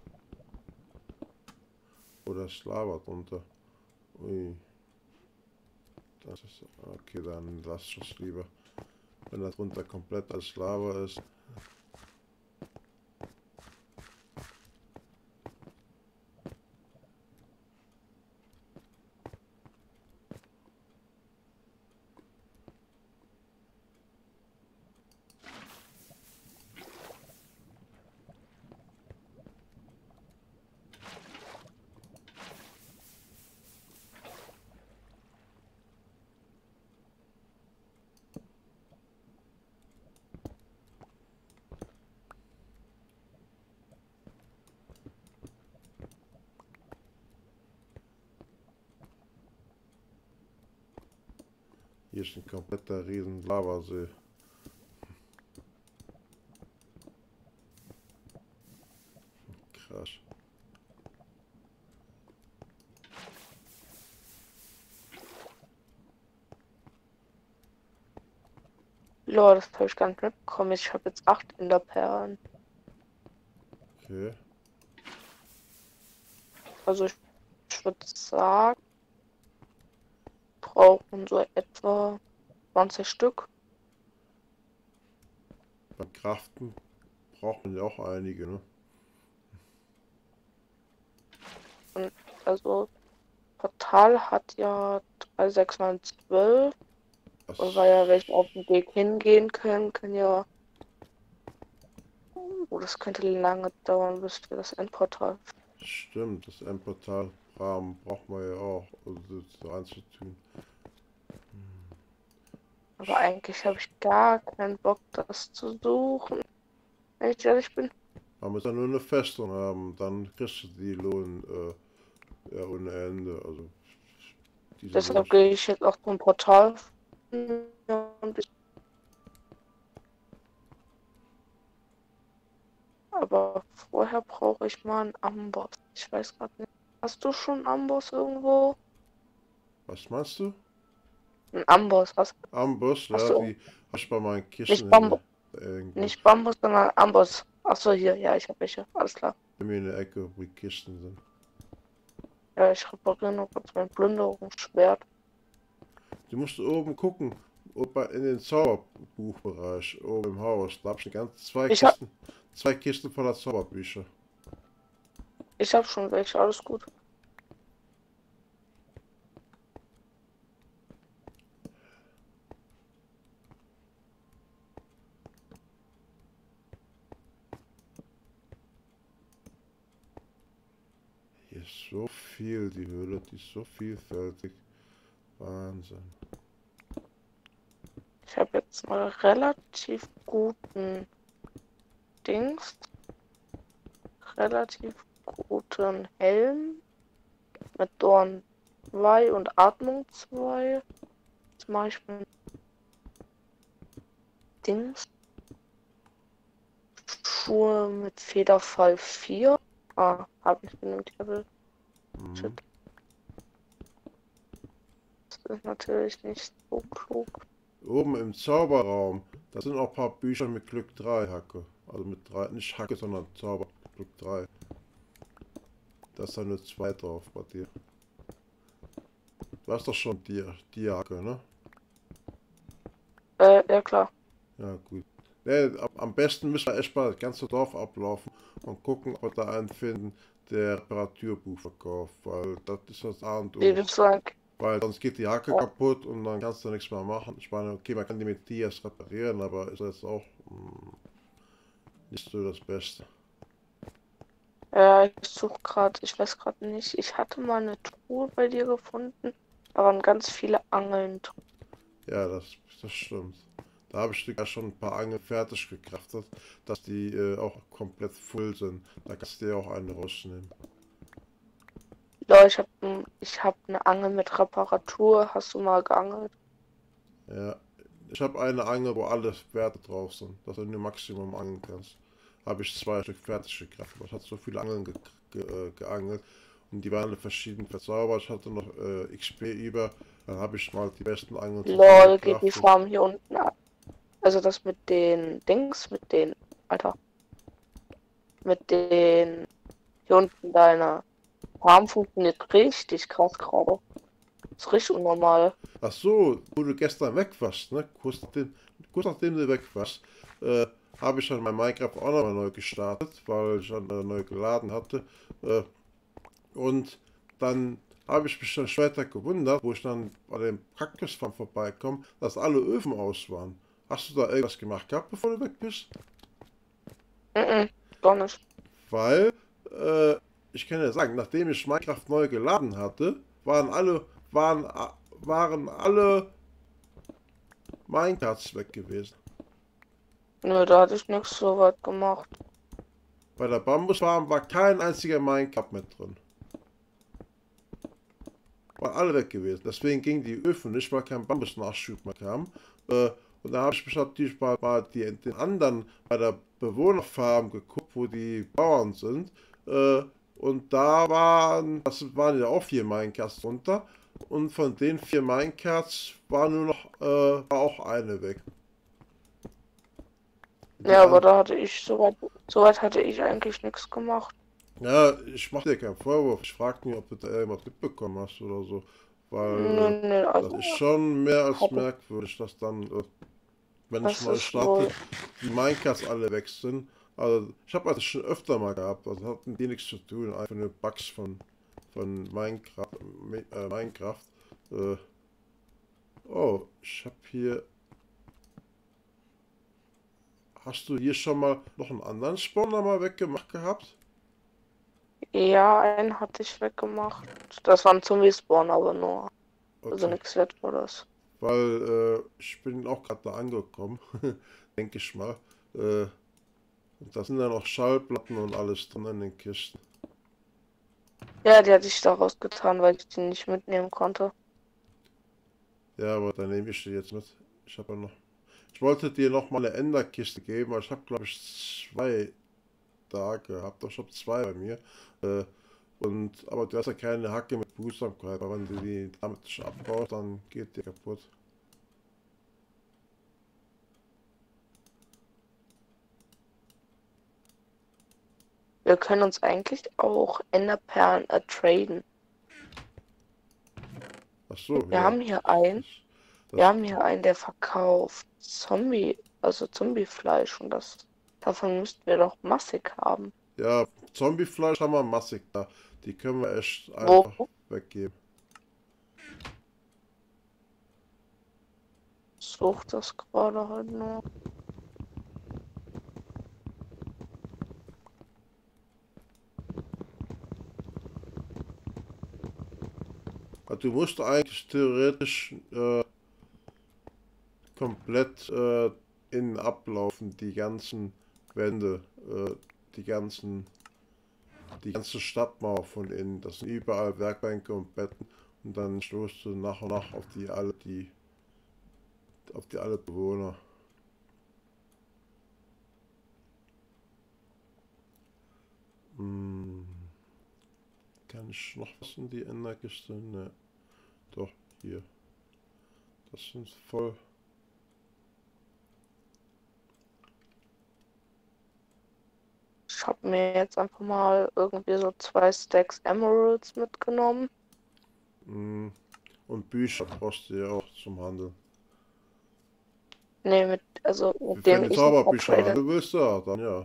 A: Oder ist Lava drunter. Ui. Das ist. Okay, dann lass es lieber. Wenn da drunter komplett als Lava ist. Hier ist ein kompletter riesen Lavasee. Krass.
B: Lol, das habe ich gar nicht mitbekommen. Ich habe jetzt 8 Enderperlen.
A: Okay.
B: Also ich würde sagen, brauchen so etwa 20 Stück.
A: Beim Craften braucht man ja auch einige, ne?
B: Und also Portal hat ja 3, 6 mal 12.
A: Das
B: Und weil ja welche auf dem Weg hingehen können, können ja. Oh, das könnte lange dauern, bis wir das Endportal.
A: stimmt, das Endportal-Rahmen braucht man ja auch, um das so anzutun.
B: Aber eigentlich habe ich gar keinen Bock, das zu suchen. Wenn ich ehrlich bin.
A: Man muss ja nur eine Festung haben, dann kriegst du die Lohn ja ohne Ende. Also diese Lohn.
B: Deshalb gehe ich jetzt auch zum Portal. Und aber vorher brauche ich mal einen Amboss. Ich weiß gerade nicht. Hast du schon einen Amboss irgendwo?
A: Was meinst du?
B: Ein Amboss,
A: Amboss,
B: hast
A: ja,
B: du?
A: die hast du bei meinen
B: Nicht
A: Kisten
B: Bambus,
A: irgendwo.
B: nicht Bambus, sondern Amboss. Achso, hier, ja, ich habe welche. Alles klar.
A: Bei mir in der Ecke, wo die Kisten sind.
B: Ja, ich repariere nur kurz mein Plünderungsschwert.
A: Du musst oben gucken, in den Zauberbuchbereich, oben im Haus. Da hab ich ganz
B: Ich hab,
A: zwei Kisten voller Zauberbücher.
B: ich hab schon welche, alles gut.
A: Hier ist so viel, die Höhle, die ist so vielfältig. Wahnsinn.
B: Ich habe jetzt mal relativ guten Dings, relativ guten Helm mit Dorn 2 und Atmung 2. Jetzt mache ich mir Dings, Schuhe mit Federfall 4. Ah, habe ich genug Level.
A: Mhm.
B: Shit. Das ist natürlich nicht so klug.
A: Oben im Zauberraum, da sind auch ein paar Bücher mit Glück 3 Hacke. Also mit 3, nicht Hacke, sondern Zauber Glück 3. Da ist da nur 2 drauf bei dir. Du hast doch schon die Hacke, ne?
B: Ja klar.
A: Ja, gut. Ne, am besten müssen wir echt mal das ganze Dorf ablaufen und gucken, ob wir da einen finden, der Reparaturbuch verkauft, weil das ist das A und
B: Wie
A: O.
B: willst du sagen?
A: Weil sonst geht die Hacke
B: Oh,
A: kaputt und dann kannst du nichts mehr machen. Ich meine, okay, man kann die mit Dias reparieren, aber ist das auch nicht so das Beste.
B: ja, ich suche gerade, ich weiß gerade nicht. Ich hatte mal eine Truhe bei dir gefunden. Da waren ganz viele Angeln drin.
A: Ja, das stimmt. Da habe ich sogar schon ein paar Angeln fertig gekraftet, dass die auch komplett voll sind. Da kannst du dir auch eine rausnehmen.
B: Ja, ich hab eine Angel mit Reparatur. Hast du mal geangelt?
A: Ja, ich habe eine Angel, wo alle Werte drauf sind, dass du nur Maximum angeln kannst. Habe ich 2 Stück fertig gekraftet. Ich hatte so viele Angeln geangelt und die waren alle verschieden verzaubert. Ich hatte noch XP über. Dann habe ich mal die besten Angeln
B: Lol, geht die
A: zusammengecraftet.
B: Farm hier unten ab. Also das mit den Dings, Alter, mit den, hier unten deine Farm funktioniert richtig krass gerade. Ist richtig unnormal.
A: Ach so, wo du gestern weg warst, ne? Kurz nachdem du weg warst, habe ich dann mein Minecraft auch nochmal neu gestartet, weil ich dann neu geladen hatte. Äh, und dann habe ich mich dann später gewundert, wo ich dann bei dem Kaktusfarm vorbeikomme, dass alle Öfen aus waren. Hast du da irgendwas gemacht gehabt, bevor du weg bist?
B: Mhm, gar nicht.
A: Weil, ich kann ja sagen, nachdem ich Minecraft neu geladen hatte, waren, waren alle Minecarts weg gewesen.
B: Nö, da hatte ich nichts so weit gemacht.
A: Bei der Bambusfarm war kein einziger Minecart mehr drin. Waren alle weg gewesen. Deswegen gingen die Öfen nicht, weil kein Bambusnachschub mehr kam. Und da habe ich mich natürlich mal den anderen bei der Bewohnerfarm geguckt, wo die Bauern sind. Und das waren ja auch 4 Minecarts drunter. Und von den 4 Minecarts war nur noch, war auch eine weg. Die
B: Ja, aber
A: an,
B: da hatte ich soweit hatte ich eigentlich nichts gemacht.
A: Ja, ich mache dir keinen Vorwurf. Ich frage mich, ob du da irgendwas mitbekommen hast oder so.
B: Nö,
A: Weil
B: nö,
A: das ist
B: also
A: schon mehr als
B: hatte,
A: merkwürdig, dass dann, wenn ich
B: das
A: neu
B: ist
A: starte,
B: wohl.
A: die Minecarts alle weg sind. Also ich habe das schon öfter mal gehabt. Also hat mit dir nichts zu tun. Einfach nur Bugs von Minecraft. Äh, oh, ich habe hier. Hast du hier schon mal noch einen anderen Spawner mal weggemacht gehabt?
B: Ja, einen hatte ich weggemacht. Das war ein Zombie-Spawn, aber nur. Also
A: Okay.
B: nichts Wertvolles.
A: Weil ich bin auch gerade da angekommen, denke ich mal. Äh, und da sind dann auch Schallplatten und alles drin in den Kisten.
B: Ja, die hatte ich da rausgetan, weil ich die nicht mitnehmen konnte.
A: Ja, aber dann nehme ich die jetzt mit. Ich habe ja noch. Ich wollte dir noch mal eine Enderkiste geben, aber ich habe glaube ich 2. da gehabt. Ich habe 2 bei mir. Aber du hast ja keine Hacke mit Behutsamkeit, aber wenn du die damit nicht abbaust, dann geht die kaputt.
B: Wir können uns eigentlich auch Enderperlen traden.
A: Ach so,
B: Wir
A: ja.
B: haben hier einen. Wir
A: Das,
B: haben hier einen, der verkauft Zombiefleisch und davon müssten wir doch massig haben.
A: ja, Zombiefleisch haben wir massig da. Die können wir echt
B: Wo?
A: einfach weggeben.
B: Sucht das gerade halt nur.
A: Also du musst eigentlich theoretisch komplett innen ablaufen, die ganzen Wände, die die ganze Stadtmauer von innen. Das sind überall Werkbänke und Betten und dann stoßt du nach und nach auf auf die alle Bewohner. Hm, kann ich noch was in die Enderkiste? Ne, doch, hier. Das sind voll.
B: Ich habe mir jetzt einfach mal irgendwie so 2 Stacks Emeralds mitgenommen.
A: Hm, und Bücher brauchst du ja auch zum Handeln.
B: Ne, mit
A: Wenn
B: dem
A: du
B: ich nicht
A: Zauberbücher
B: trade.
A: handeln willst, ja, dann ja.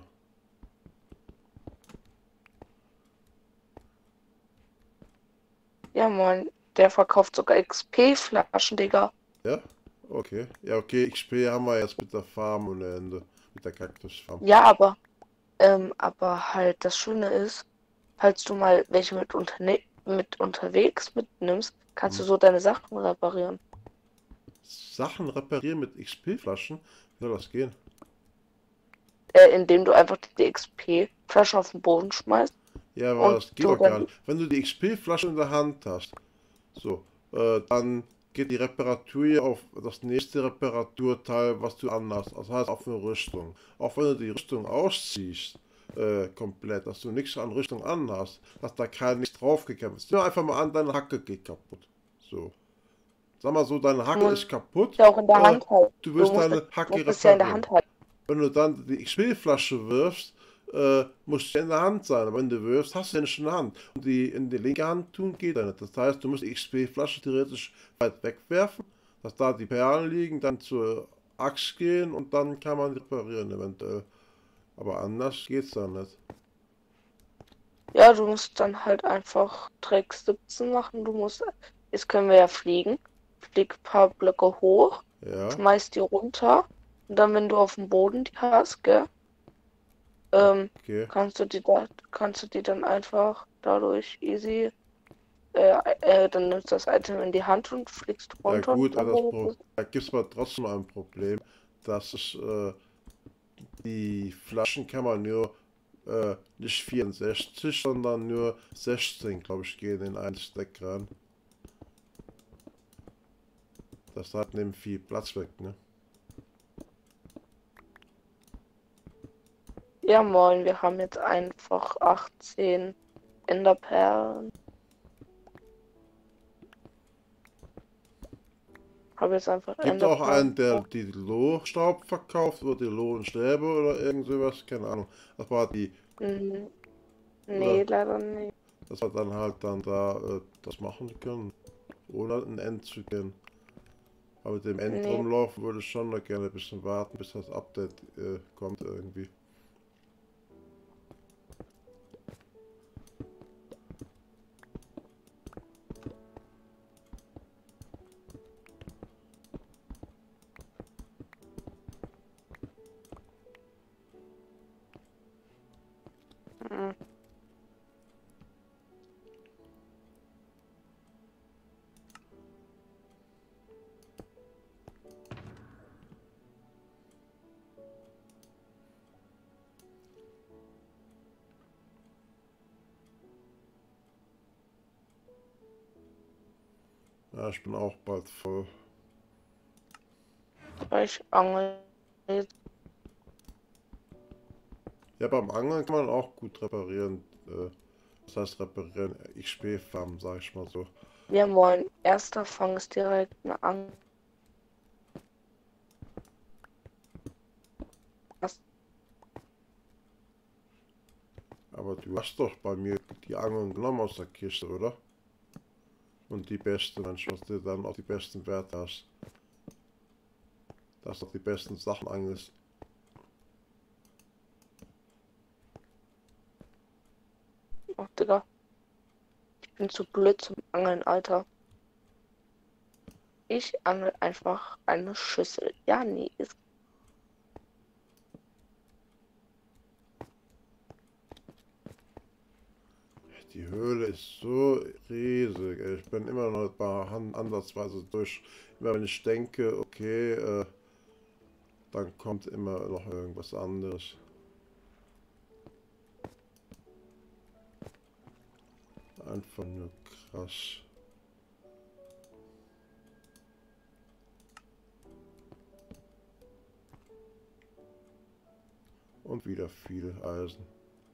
B: Ja, moin. Der verkauft sogar XP-Flaschen, Digga.
A: Ja? Okay. Ja, okay, XP haben wir jetzt mit der Farm ohne Ende. Mit der Kaktusfarm.
B: Ja, aber halt das Schöne ist, falls du mal welche mit unterwegs mitnimmst, kannst
A: Hm.
B: du so deine Sachen reparieren.
A: Sachen reparieren mit XP-Flaschen? Wie soll das gehen?
B: Indem du einfach die XP-Flasche auf den Boden schmeißt
A: Ja, aber
B: und
A: das geht
B: du
A: doch gar
B: dann.
A: nicht. Wenn du die XP-Flasche in der Hand hast, so, dann geht die Reparatur ja auf das nächste Reparaturteil, was du anhast. Das heißt auf eine Rüstung. Auch wenn du die Rüstung ausziehst, komplett, dass du nichts an Rüstung anhast, dass da kein nichts draufgekämpft ist. Nimm einfach mal an, deine Hacke geht kaputt. So. Sag mal so, deine
B: Du
A: Hacke
B: musst
A: ist kaputt,
B: ja auch in der
A: äh,
B: Hand halten.
A: du
B: Du
A: willst
B: musst,
A: deine
B: du
A: Hacke
B: musst es ja in der
A: reparieren.
B: Hand halten.
A: Wenn du dann die XP-Flasche wirfst, muss sie in der Hand sein. Aber wenn du wirfst, hast du ja nicht in der Hand. Und die in die linke Hand tun geht ja nicht. Das heißt, du musst die XP-Flasche theoretisch weit wegwerfen, dass da die Perlen liegen, dann zur Axt gehen und dann kann man reparieren eventuell. Aber anders geht's dann nicht.
B: Ja, du musst dann halt einfach Track 17 machen. Jetzt können wir ja fliegen. Flieg ein paar Blöcke hoch,
A: Ja,
B: schmeiß die runter. Und dann, wenn du auf dem Boden die hast, gell, ähm,
A: okay.
B: kannst du die dann einfach dadurch easy, dann nimmst du das Item in die Hand und fliegst
A: Ja
B: runter und
A: gut,
B: dann
A: da gibt es aber trotzdem ein Problem, dass die Flaschen kann man nur nicht 64, sondern nur 16, glaube ich, gehen in einen Stack rein. Das hat nämlich viel Platz weg, ne?
B: ja moin, wir haben jetzt einfach 18 Enderperlen. Habe jetzt einfach
A: Gibt auch einen,
B: Enderperlen.
A: der die Lohstaub verkauft oder die Loh und Stäbe oder irgend sowas, keine Ahnung. Das war
B: Mhm.
A: oder
B: Nee, leider nicht.
A: dass wir dann halt dann da das machen können, ohne ein End zu gehen. Aber mit dem End
B: Nee.
A: rumlaufen würde ich schon noch gerne ein bisschen warten, bis das Update kommt irgendwie.
B: Mhm.
A: Ja, ich bin auch bald voll.
B: Aber ich angel jetzt.
A: Ja, beim Angeln kann man auch gut reparieren. Das heißt reparieren, XP farmen, sag ich mal so.
B: Ja, moin. Erster Fang ist direkt eine Angst.
A: Aber du hast doch bei mir die Angeln genommen aus der Kiste, oder? Und die beste, manchmal, dass du dann auch die besten Werte hast. Dass du die besten Sachen angelst.
B: Oh, Digga. Ich bin zu blöd zum Angeln, Alter. Ich angel einfach eine Schüssel. Ja, nee, ist.
A: Die Höhle ist so riesig. Ey. Ich bin immer noch bei ansatzweise durch. Immer wenn ich denke, okay, dann kommt immer noch irgendwas anderes. Einfach nur krass. Und wieder viel Eisen.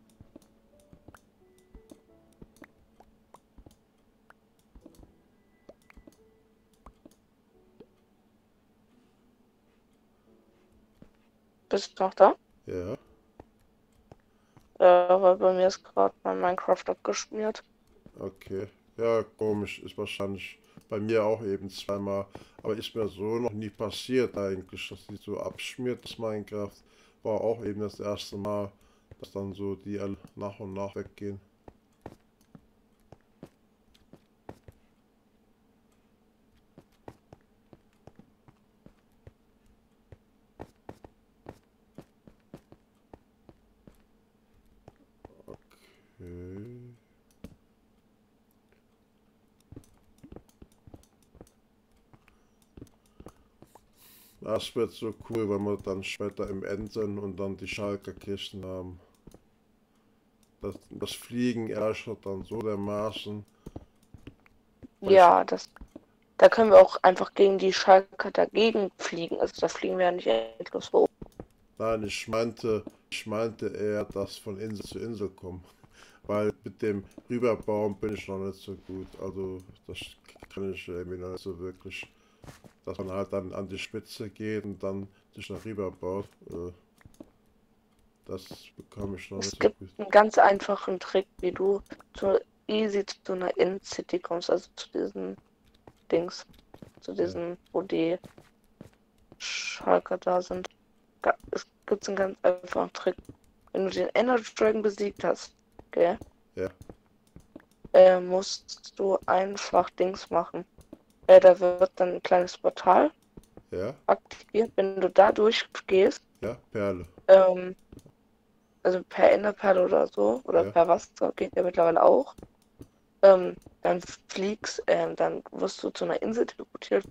B: Bist du noch da?
A: Ja,
B: Weil bei mir ist gerade mein Minecraft abgeschmiert.
A: okay. Ja, komisch. Ist wahrscheinlich bei mir auch eben zweimal. Aber ist mir so noch nie passiert eigentlich, dass die so abschmiert, das Minecraft. War auch eben das erste Mal, dass dann so die alle nach und nach weggehen. Okay. Das wird so cool, wenn wir dann später im End sind und dann die Schalker-Kisten haben. Das Fliegen erschert dann so dermaßen. Weil ich,
B: Ja, da können wir auch einfach gegen die Schalker dagegen fliegen. Also da fliegen wir ja nicht endlos hoch.
A: nein, ich meinte eher, dass von Insel zu Insel kommen. Weil mit dem Rüberbauen bin ich noch nicht so gut. Also das kann ich irgendwie noch nicht so wirklich. Dass man halt dann an die Spitze geht und dann sich noch rüberbaut. Das bekomme ich noch
B: Es
A: nicht so
B: gibt
A: gut.
B: einen ganz einfachen Trick, wie du easy zu einer In-City kommst, also zu diesen Dings, zu
A: Ja,
B: diesen, wo die Schalker da sind. Es gibt einen ganz einfachen Trick. Wenn du den Energy Dragon besiegt hast, gell,
A: ja,
B: musst du einfach Dings machen. Da wird dann ein kleines Portal
A: ja,
B: aktiviert. Wenn du da durchgehst,
A: ja, Perle.
B: ähm, also per Enderperle oder so, oder
A: Ja,
B: per Wasser, geht ja mittlerweile auch, dann dann wirst du zu einer Insel teleportiert,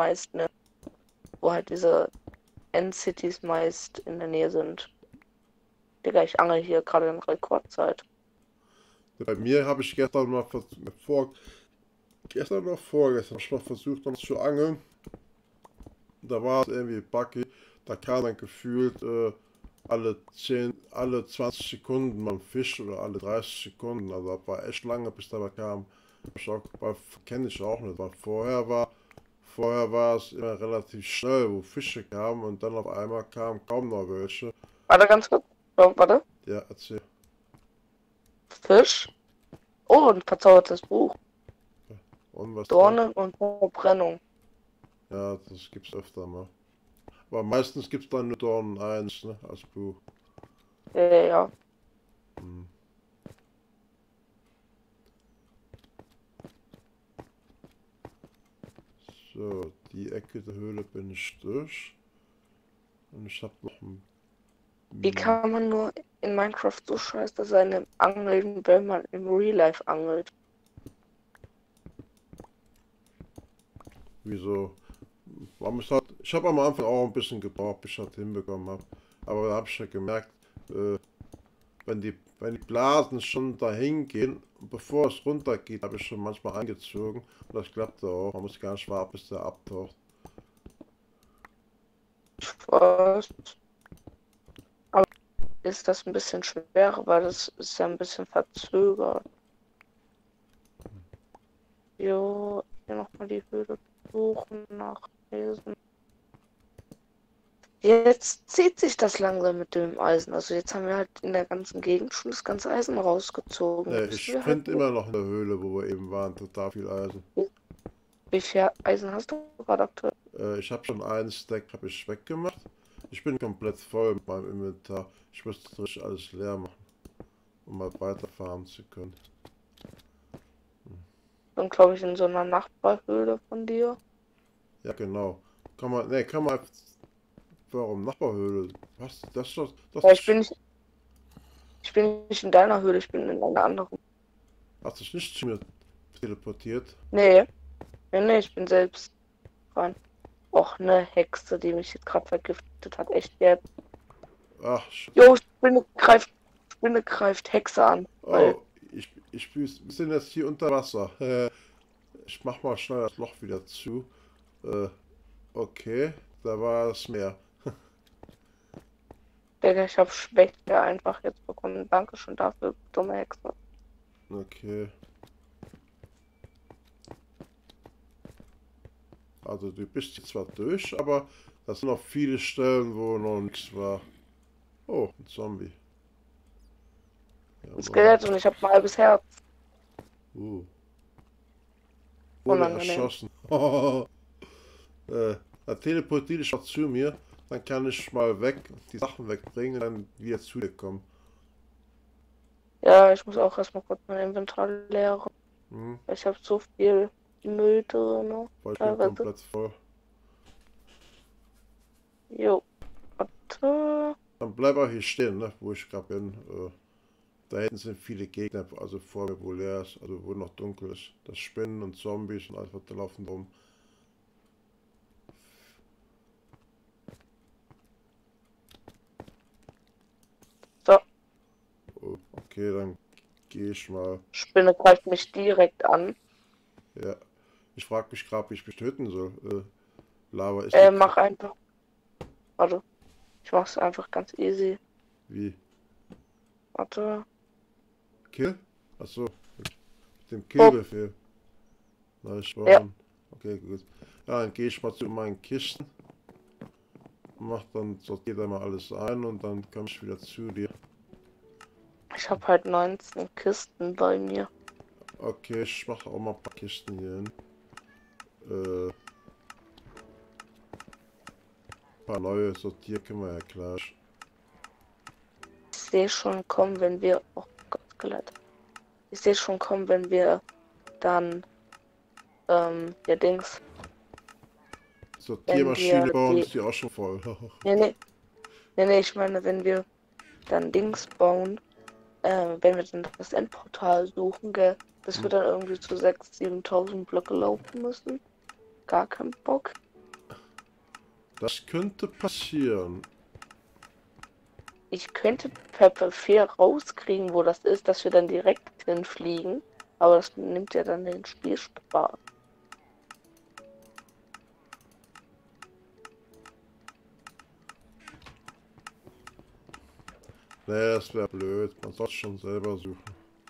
B: wo halt diese Endcities meist in der Nähe sind. Digga, ich angel hier gerade in Rekordzeit.
A: bei mir habe ich gestern mal gestern oder vorgestern hab ich mal versucht, noch zu angeln. Da war es irgendwie buggy. Da kam dann gefühlt alle 20 Sekunden mal ein Fisch oder alle 30 Sekunden. Also das war echt lange, bis da mal kam. Kenne ich auch nicht, weil vorher war es immer relativ schnell, wo Fische kamen und dann auf einmal kamen kaum noch welche.
B: Warte ganz kurz. Oh, warte.
A: Ja, erzähl.
B: Fisch. Oh, ein verzaubertes Buch.
A: Und was drin?
B: Dornen und Verbrennung.
A: Ja, das gibt's öfter mal. Aber meistens gibt's dann nur Dornen 1, ne, als Buch.
B: Ja, ja, ja.
A: Hm. So, die Ecke der Höhle bin ich durch. Und ich habe noch ein...
B: Wie kann man nur in Minecraft so scheiße seine Angeln, wenn man im Real Life angelt?
A: Wieso? Ich habe am Anfang auch ein bisschen gebraucht, bis ich das hinbekommen habe. Aber da habe ich ja gemerkt, wenn die Blasen schon dahin gehen, bevor es runtergeht, habe ich schon manchmal angezogen. Und das klappte auch. Man muss gar nicht warten, bis der abtaucht.
B: Was? ist das ein bisschen schwerer, weil das ist ja ein bisschen verzögert. Jo, hier nochmal die Höhle suchen nach Eisen. Jetzt zieht sich das langsam mit dem Eisen. Also jetzt haben wir halt in der ganzen Gegend schon das ganze Eisen rausgezogen.
A: Ne,
B: Müssen
A: ich
B: wir halt
A: finde immer noch in der Höhle, wo wir eben waren, total viel Eisen.
B: Wie viel Eisen hast du gerade aktuell?
A: Ich habe schon einen Stack habe ich weggemacht. Ich bin komplett voll mit meinem Inventar. Ich müsste richtig alles leer machen, um mal weiterfahren zu können.
B: Dann glaube ich in so einer Nachbarhöhle von dir.
A: Ja, genau. Kann man, warum Nachbarhöhle? Was? Das
B: Ja,
A: ist,
B: ich bin nicht in deiner Höhle, ich bin in einer anderen.
A: hast dich nicht zu mir teleportiert?
B: Nee, nee, ich bin selbst rein. Och, ne Hexe, die mich jetzt gerade vergiftet hat. Echt jetzt.
A: Ach,
B: Jo, Spinne greift Hexe an. Weil,
A: oh, wir sind jetzt hier unter Wasser. Ich mach mal schnell das Loch wieder zu. Äh, okay, da war das Meer.
B: Digga, ich hab Schwäche einfach jetzt bekommen. Dankeschön dafür, dumme Hexe.
A: Okay. Also du bist jetzt zwar durch, aber das sind noch viele Stellen, wo noch nichts war. Oh, ein Zombie.
B: Ein
A: Jawohl.
B: Skelett und ich hab ein halbes Herz.
A: Wurde
B: Unangenehm.
A: erschossen. Dann teleportiere ich mal zu mir. Dann kann ich mal weg, die Sachen wegbringen und dann wieder zu dir kommen.
B: Ja, ich muss auch erstmal kurz mein Inventar leeren.
A: Hm?
B: Ich habe so viel Müll drin.
A: Weil ich bin
B: Teilweise.
A: komplett voll.
B: Jo. Warte.
A: Dann bleib auch hier stehen, ne, wo ich gerade bin. Da hinten sind viele Gegner, also vor mir, wo leer ist, also wo noch dunkel ist. Das Spinnen und Zombies und alles, was da laufen rum.
B: So,
A: Oh, okay, dann gehe ich mal.
B: Spinne greift mich direkt an.
A: Ja. Ich frage mich gerade, wie ich mich töten soll. Lava ist die
B: Mach einfach. Warte. Ich mach's einfach ganz easy.
A: Wie?
B: Warte.
A: Kill? Achso, mit dem
B: Oh,
A: Killbefehl. Nice
B: ja.
A: one. Okay, gut. Ja, dann gehe ich mal zu meinen Kisten. Sortiert einmal alles ein und dann komme ich wieder zu dir.
B: Ich habe halt 19 Kisten bei mir.
A: Okay, ich mache auch mal ein paar Kisten hier hin. Ein paar neue sortieren können wir ja gleich.
B: Ich sehe schon kommen, wenn wir. Oh Gott, Skelett. Ich sehe schon kommen, wenn wir dann. Ja, Dings.
A: Sortiermaschine
B: Wir
A: bauen
B: die.
A: ist ja auch schon voll.
B: Nee, ich meine, wenn wir dann Dings bauen. Wenn wir dann das Endportal suchen, gell, dass wir dann irgendwie zu 6.000, 7.000 Blöcke laufen müssen. Gar kein Bock.
A: Das könnte passieren.
B: Ich könnte per Befehl rauskriegen, wo das ist, dass wir dann direkt hinfliegen. Aber das nimmt ja dann den Spielspaß.
A: Nee, das wäre blöd. Man soll schon selber suchen.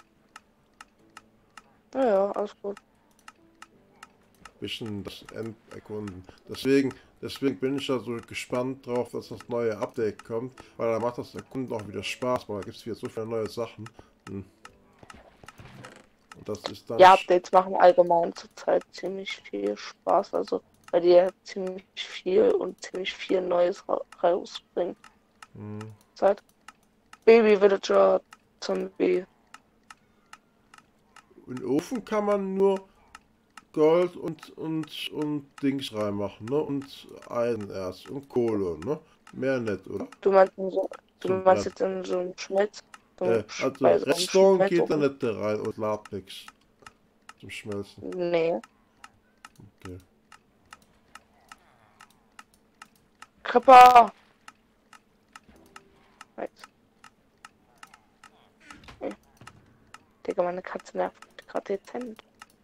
B: Naja, alles gut.
A: Bisschen das End erkunden. Deswegen bin ich da so gespannt drauf, dass das neue Update kommt, weil da macht das Erkunden auch wieder Spaß, weil da gibt es wieder so viele neue Sachen. Und das ist dann.
B: Ja, Updates machen allgemein zurzeit ziemlich viel Spaß. Also, weil die ja ziemlich viel Neues rausbringen. Zeit. Baby Villager, Zombie.
A: In den Ofen kann man nur Gold und Dings reinmachen, ne? Und Eisenerz und Kohle, ne? Mehr nicht, oder?
B: Du meinst,
A: Zum Brennen.
B: jetzt in so einem
A: Also
B: Speiseraum
A: Redstone geht da
B: Schmelzofen?
A: nicht rein und Latex zum Schmelzen.
B: Nee.
A: Okay.
B: Kripper! Right. Hm. Digga, meine Katze nervt gerade dezent.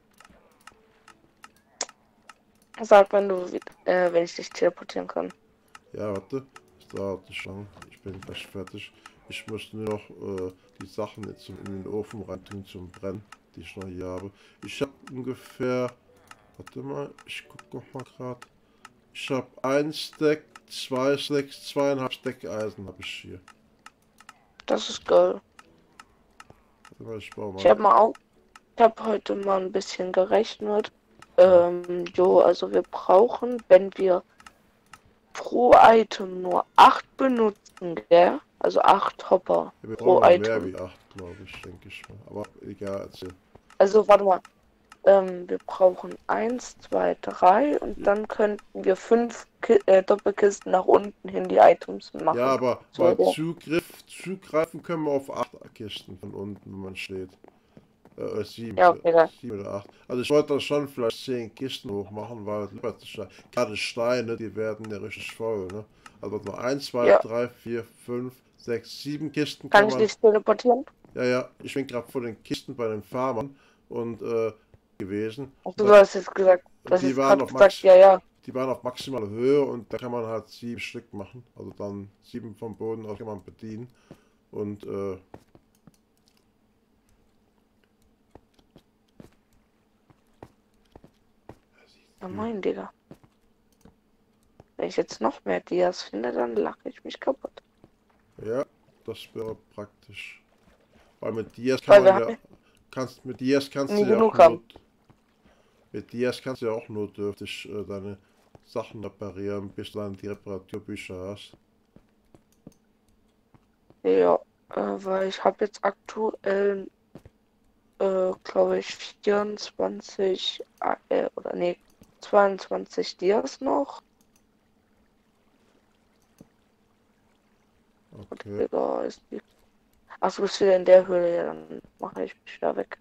B: Sag, wenn ich dich teleportieren kann.
A: Ja, warte. Das dauert nicht lang. Ich bin gleich fertig. Ich muss nur noch die Sachen jetzt in den Ofen rein tun zum Brennen, die ich noch hier habe. Ich habe ungefähr, warte mal, ich gucke noch mal gerade. Ich habe ein Stack, zwei Stacks, 2,5 Stack Eisen habe ich hier.
B: Das ist geil.
A: Warte mal, ich baue
B: Ich
A: mal.
B: habe mal auch, ich habe heute mal ein bisschen gerechnet. Jo, also wir brauchen, wenn wir pro Item nur 8 benutzen, gell? Also 8 Hopper
A: Ja, wir
B: pro
A: brauchen noch mehr
B: Item.
A: wie 8, glaube ich, denke ich mal. Aber egal, erzähl.
B: Also warte mal. Wir brauchen eins, zwei, drei und dann könnten wir 5 Doppelkisten nach unten hin die Items
A: Ja,
B: machen.
A: aber
B: So,
A: mal
B: ja.
A: zugreifen können wir auf 8 Kisten von unten, wenn man steht. 7,
B: Ja, okay, dann.
A: 7 oder 8. Also ich wollte da schon vielleicht 10 Kisten hochmachen, weil gerade Steine, die werden ja richtig voll, ne? Also noch 1, 2,
B: Ja,
A: 3, 4, 5, 6, 7 Kisten
B: kann
A: kann
B: ich
A: man.
B: dich teleportieren?
A: Ja, ja, ich bin gerade vor den Kisten bei den Farmern und gewesen.
B: Ach, du hast jetzt gesagt, du
A: Und
B: hast jetzt gerade gesagt,
A: Die
B: ja, ja.
A: waren auf maximale Höhe und da kann man halt 7 Stück machen. Also dann 7 vom Boden aus kann man bedienen. Und
B: Ja, mein Digga. Wenn ich jetzt noch mehr Dias finde, dann lache ich mich kaputt.
A: ja, das wäre praktisch. Weil mit Dias kann
B: Weil wir
A: man
B: haben
A: ja,
B: ja
A: mit Dias kannst du
B: nie
A: ja auch
B: genug haben.
A: mit Dias kannst du ja auch notdürftig deine Sachen reparieren, bis du dann die Reparaturbücher hast.
B: Ja, weil ich habe jetzt aktuell, glaube ich, 24, oder nee, 22 Dias noch. Und
A: Okay.
B: Digga, ist die. Achso, bist wieder in der Höhle, ja, dann mache ich mich da weg.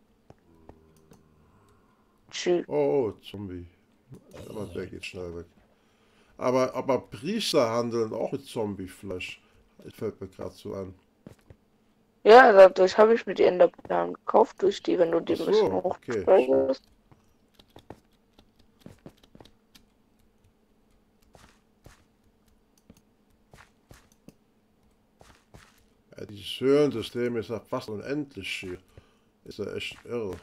B: Tschüss.
A: Oh, Zombie. Aber der geht schnell weg. Aber Priester handeln auch mit Zombiefleisch. Das fällt mir gerade so an.
B: Ja, dadurch habe ich mir die Enderperlen gekauft, durch die, wenn du die
A: Ach
B: ein bisschen
A: so, okay.
B: hochsteigerst.
A: Ja, dieses Höhlensystem ist ja fast unendlich hier. Ist ja echt irre.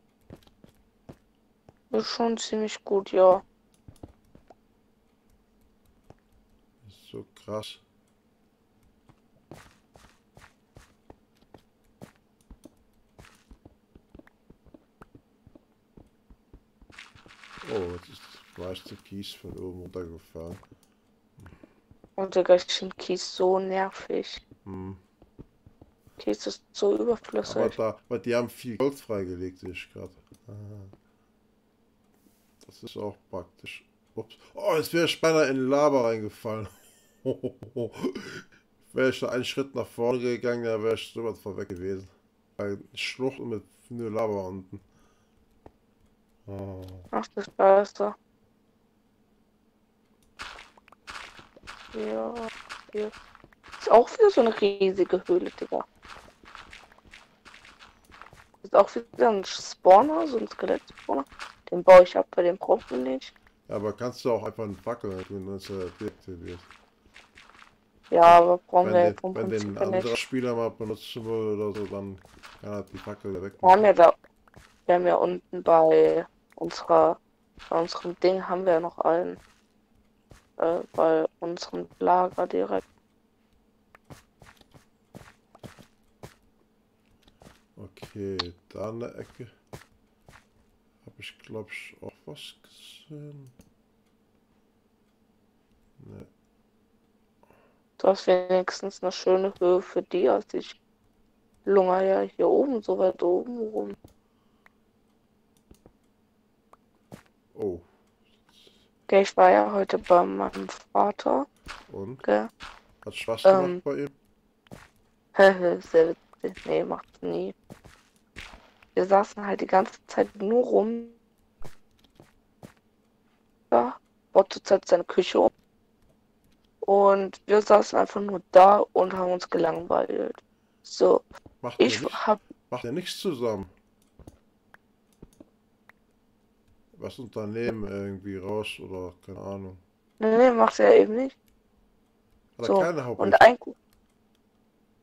B: Ist schon ziemlich gut, ja.
A: Ist so krass. Oh, jetzt ist das meiste Kies von oben runtergefallen.
B: Und Digga, ich finde Kies so nervig.
A: Hm.
B: Kies ist so
A: Aber
B: überflüssig.
A: weil die haben viel Gold freigelegt, sehe ich gerade. Das ist auch praktisch. Ups. Oh, jetzt wäre ich beinahe in Lava reingefallen. Wäre ich da einen Schritt nach vorne gegangen, dann wäre ich sowas von weg gewesen. Eine Schlucht und mit nur Lava unten. Oh.
B: Ach, das Scheiße. Ja, hier. Ist auch wieder so eine riesige Höhle, Digga. Ist auch wieder ein Spawner, so ein Skelett-Spawner. Den baue ich ab, bei dem brauchen wir nicht.
A: Ja, aber kannst du auch einfach einen Fackel tun, wenn es deaktiviert.
B: Ja,
A: Wenn,
B: aber brauchen wir vom
A: wenn den
B: Prinzip
A: ein
B: her
A: anderer
B: nicht.
A: Spieler mal benutzen will oder so, dann kann er die Fackel
B: Wir haben
A: wegmachen.
B: ja da, wir haben ja unten bei unserem Ding haben wir ja noch einen, bei unserem Lager direkt.
A: Okay, da in der Ecke habe ich, glaube ich, auch was gesehen. Ne.
B: Du hast wenigstens eine schöne Höhe für die, als ich lunger ja hier oben, so weit oben rum.
A: Oh,
B: Okay, ich war ja heute bei meinem Vater,
A: und?
B: gell?
A: Hat Spaß gemacht
B: Ähm,
A: bei ihm?
B: sehr witzig. Nee, macht's nie. Wir saßen halt die ganze Zeit nur rum. Da baut zurzeit seine Küche um. Und wir saßen einfach nur da und haben uns gelangweilt. So,
A: Macht ihr
B: ich
A: nicht?
B: hab.
A: Macht ihr nichts zusammen? Was unternehmen irgendwie raus oder keine Ahnung.
B: Nee, macht er eben nicht.
A: Hat er
B: So,
A: keine
B: und
A: Hobbys?
B: eigentlich.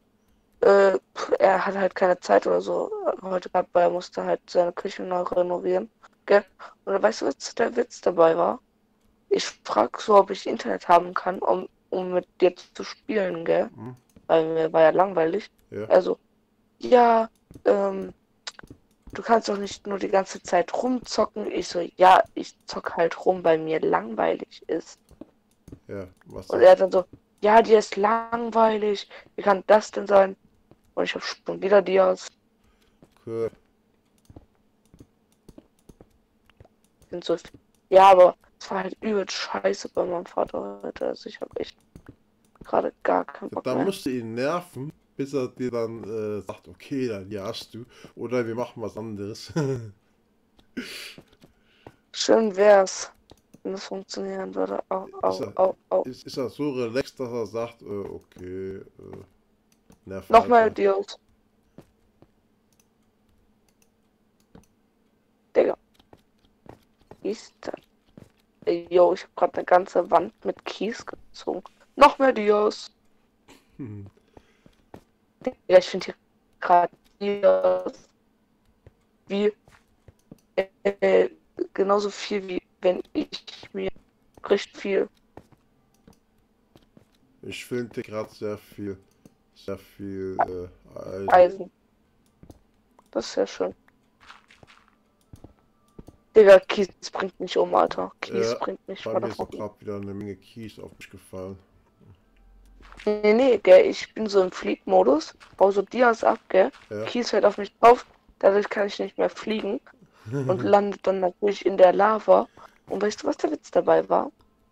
B: Er hat halt keine Zeit oder so heute gehabt, weil er musste halt seine Küche neu renovieren. Gell? Und weißt du, was der Witz dabei war? Ich frag so, ob ich Internet haben kann, um mit dir zu spielen, gell?
A: Hm?
B: Weil mir war ja langweilig.
A: Ja.
B: Also, ja, du kannst doch nicht nur die ganze Zeit rumzocken. Ich so, ja, ich zock halt rum, weil mir langweilig ist.
A: Ja. Was
B: Und er
A: das?
B: dann so, ja, dir ist langweilig. Wie kann das denn sein? Und ich habe schon wieder Dias.
A: Cool.
B: Sind so, ja, aber es war halt übel scheiße bei meinem Vater heute. Also ich habe echt gerade gar keinen Bock
A: Da
B: mehr.
A: musst du ihn nerven, bis er dir dann sagt, okay, dann ja hast du. Oder wir machen was anderes.
B: Schön wär's, wenn das funktionieren würde. Au,
A: ist,
B: au,
A: er,
B: au, au.
A: ist er so relaxed, dass er sagt, okay, nerv
B: Noch mehr
A: weiter.
B: Dias. Digga, ist das? Yo, ich habe gerade eine ganze Wand mit Kies gezogen. Noch mehr Dias.
A: Hm.
B: Ja, ich finde hier gerade Dias wie genauso viel wie wenn ich mir richtig viel.
A: Ich finde gerade sehr viel Eisen.
B: Eisen. Das ist ja schön. Digga, Kies bringt mich um, Alter. Kies
A: Ja,
B: bringt mich
A: bei
B: voll
A: mir ist
B: davon
A: auch
B: um.
A: gerade wieder eine Menge Kies auf mich gefallen.
B: Nee, gell, ich bin so im Fliegmodus, baue so Dias ab, gell.
A: Ja.
B: Kies fällt auf mich drauf, dadurch kann ich nicht mehr fliegen und landet dann natürlich in der Lava. Und weißt du, was der Witz dabei war?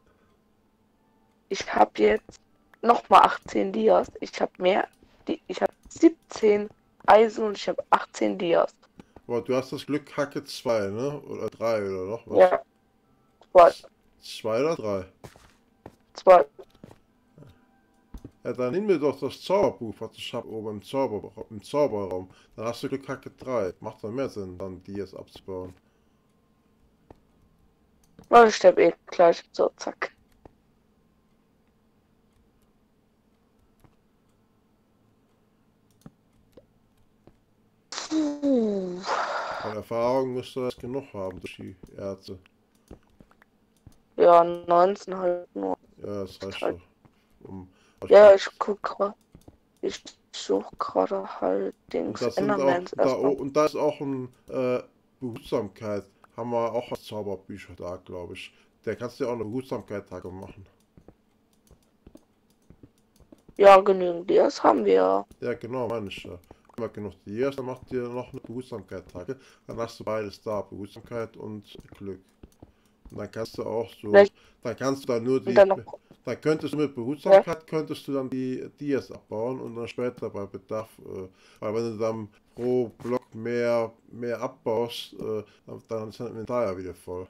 B: Ich habe jetzt nochmal 18 Dias. Ich habe 17 Eisen und ich habe 18 Dias.
A: Aber du hast das Glück Hacke 2, ne? Oder 3 oder noch was?
B: Ja, zwei,
A: 2 oder 3?
B: zwei.
A: Ja, dann nimm mir doch das Zauberbuch, was ich habe oben im Zauberraum. Dann hast du Glück Hacke 3. Macht dann mehr Sinn, dann die jetzt abzubauen.
B: Weil ich sterbe eh gleich. So, zack. Puh.
A: Von Erfahrung musst du das genug haben durch die Ärzte.
B: Ja, 19 halt nur.
A: Ja, das reicht
B: Halt.
A: doch. Um,
B: Ja, ich suche gerade halt
A: und
B: Dings
A: das sind auch,
B: Endermans erstmal.
A: und da ist auch ein Behutsamkeit. Haben wir auch als Zauberbücher da, glaube ich. Der kannst dir auch eine Behutsamkeit-Tage machen.
B: Ja, genügend Dias haben wir ja.
A: Ja, genau, meine ich ja. Wenn man genug Dias, dann macht dir noch eine Behutsamkeit-Tage. Dann hast du beides da, Behutsamkeit und Glück. Und dann kannst du auch so,
B: Vielleicht
A: dann kannst du dann nur
B: und
A: die,
B: dann noch.
A: dann könntest du mit
B: Ja,
A: Behutsamkeit, könntest du dann die Dias abbauen und dann später bei Bedarf, weil wenn du dann pro Block mehr abbaust, dann ist dein Inventar ja wieder voll.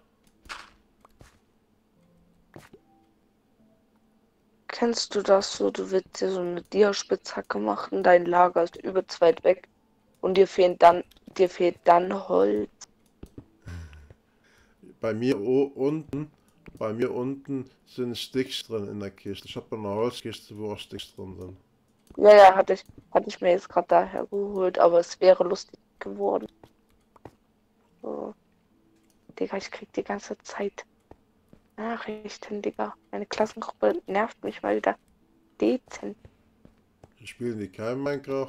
B: kennst du das so? Du willst dir so eine Dia-Spitzhacke machen, dein Lager ist übelst weit weg und dir fehlt dann Holz.
A: Bei mir bei mir unten sind Sticks drin in der Kiste. Ich habe eine Holzkiste, wo auch Sticks drin sind.
B: Ja, hatte ich mir jetzt gerade daher geholt, aber es wäre lustig geworden. So. Digga, ich krieg die ganze Zeit Nachrichten, Digga. Meine Klassengruppe nervt mich mal wieder dezent.
A: Spielen die kein Minecraft?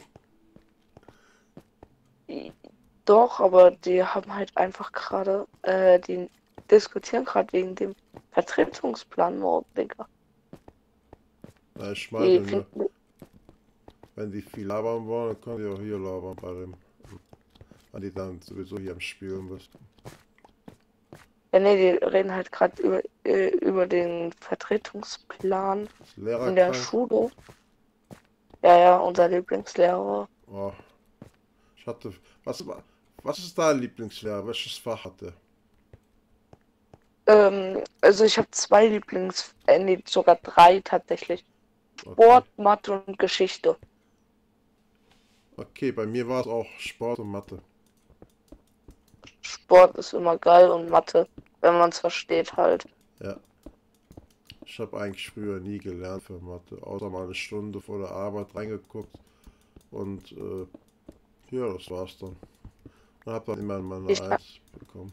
B: Doch, aber die haben halt einfach gerade, die diskutieren gerade wegen dem Vertretungsplan morgen, Digga.
A: Na, ich
B: Die
A: meinte nur,
B: finden,
A: wenn die viel labern wollen, dann können die auch hier labern bei dem, weil die dann sowieso hier am Spielen bist.
B: ja, nee, die reden halt gerade über den Vertretungsplan
A: Ist Lehrer
B: in der
A: krank?
B: Schule. Ja, unser Lieblingslehrer.
A: Oh, ich hatte, was ist dein Lieblingslehrer? Welches Fach hat der?
B: Also ich habe zwei nee, sogar drei tatsächlich.
A: Okay.
B: Sport, Mathe und Geschichte.
A: Okay, bei mir war es auch Sport und Mathe.
B: Sport ist immer geil und Mathe, wenn man es versteht halt.
A: Ja. Ich habe eigentlich früher nie gelernt für Mathe, außer mal eine Stunde vor der Arbeit reingeguckt. Und ja, das war's dann. Und habe dann immer meine
B: Ich, ha-
A: 1 bekommen.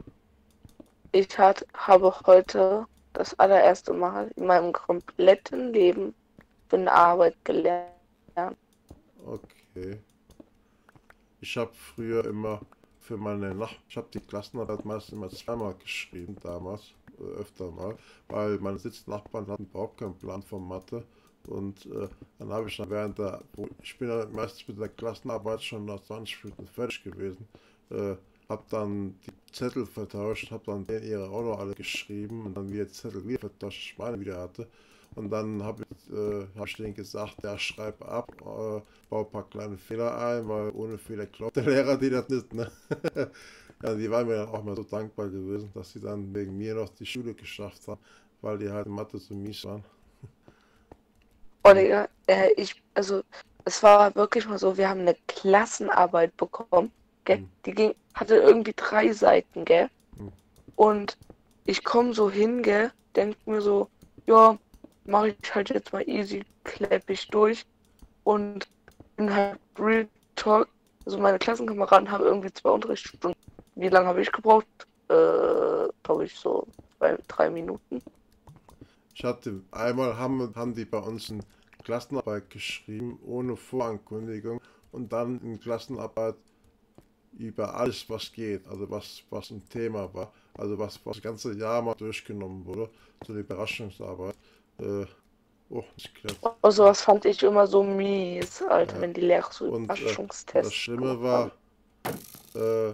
B: habe heute das allererste Mal in meinem kompletten Leben für eine Arbeit gelernt.
A: Okay. Ich habe früher immer für meine ich habe die Klassenarbeit meist immer zweimal geschrieben damals, öfter mal, weil meine Sitznachbarn hatten überhaupt keinen Plan von Mathe und dann habe ich dann ich bin dann meistens mit der Klassenarbeit schon nach 20 Minuten fertig gewesen, habe dann die Zettel vertauscht, habe dann denen ihre auch noch alle geschrieben und dann wieder Zettel wieder vertauscht, ich meine wieder hatte. Und dann hab ich denen gesagt, ja, schreib ab, bau ein paar kleine Fehler ein, weil ohne Fehler glaubt der Lehrer die das nicht. Ne? Ja, die waren mir dann auch mal so dankbar gewesen, dass sie dann wegen mir noch die Schule geschafft haben, weil die halt in Mathe so mies waren.
B: Oh,
A: Hm,
B: Digga, also, es war wirklich mal so, wir haben eine Klassenarbeit bekommen, gell?
A: hm,
B: Hatte irgendwie 3 Seiten, gell?
A: hm.
B: Und ich komme so hin, gell? Denk mir so, ja, mache ich halt jetzt mal easy, klapp ich durch. Und bin halt Real Talk. Also meine Klassenkameraden haben irgendwie 2 Unterrichtsstunden. Wie lange habe ich gebraucht? Glaube ich so 3 Minuten.
A: Haben die bei uns eine Klassenarbeit geschrieben, ohne Vorankündigung und dann in Klassenarbeit über alles, was geht, also was ein Thema war, also was das ganze Jahr mal durchgenommen wurde, so die Überraschungsarbeit. Äh, oh, das klappt.
B: Oh, sowas fand ich immer so mies, Alter,
A: Ja.
B: wenn die Lehrer so
A: Und das
B: Überraschungstests
A: Schlimme
B: gemacht haben.
A: war, äh,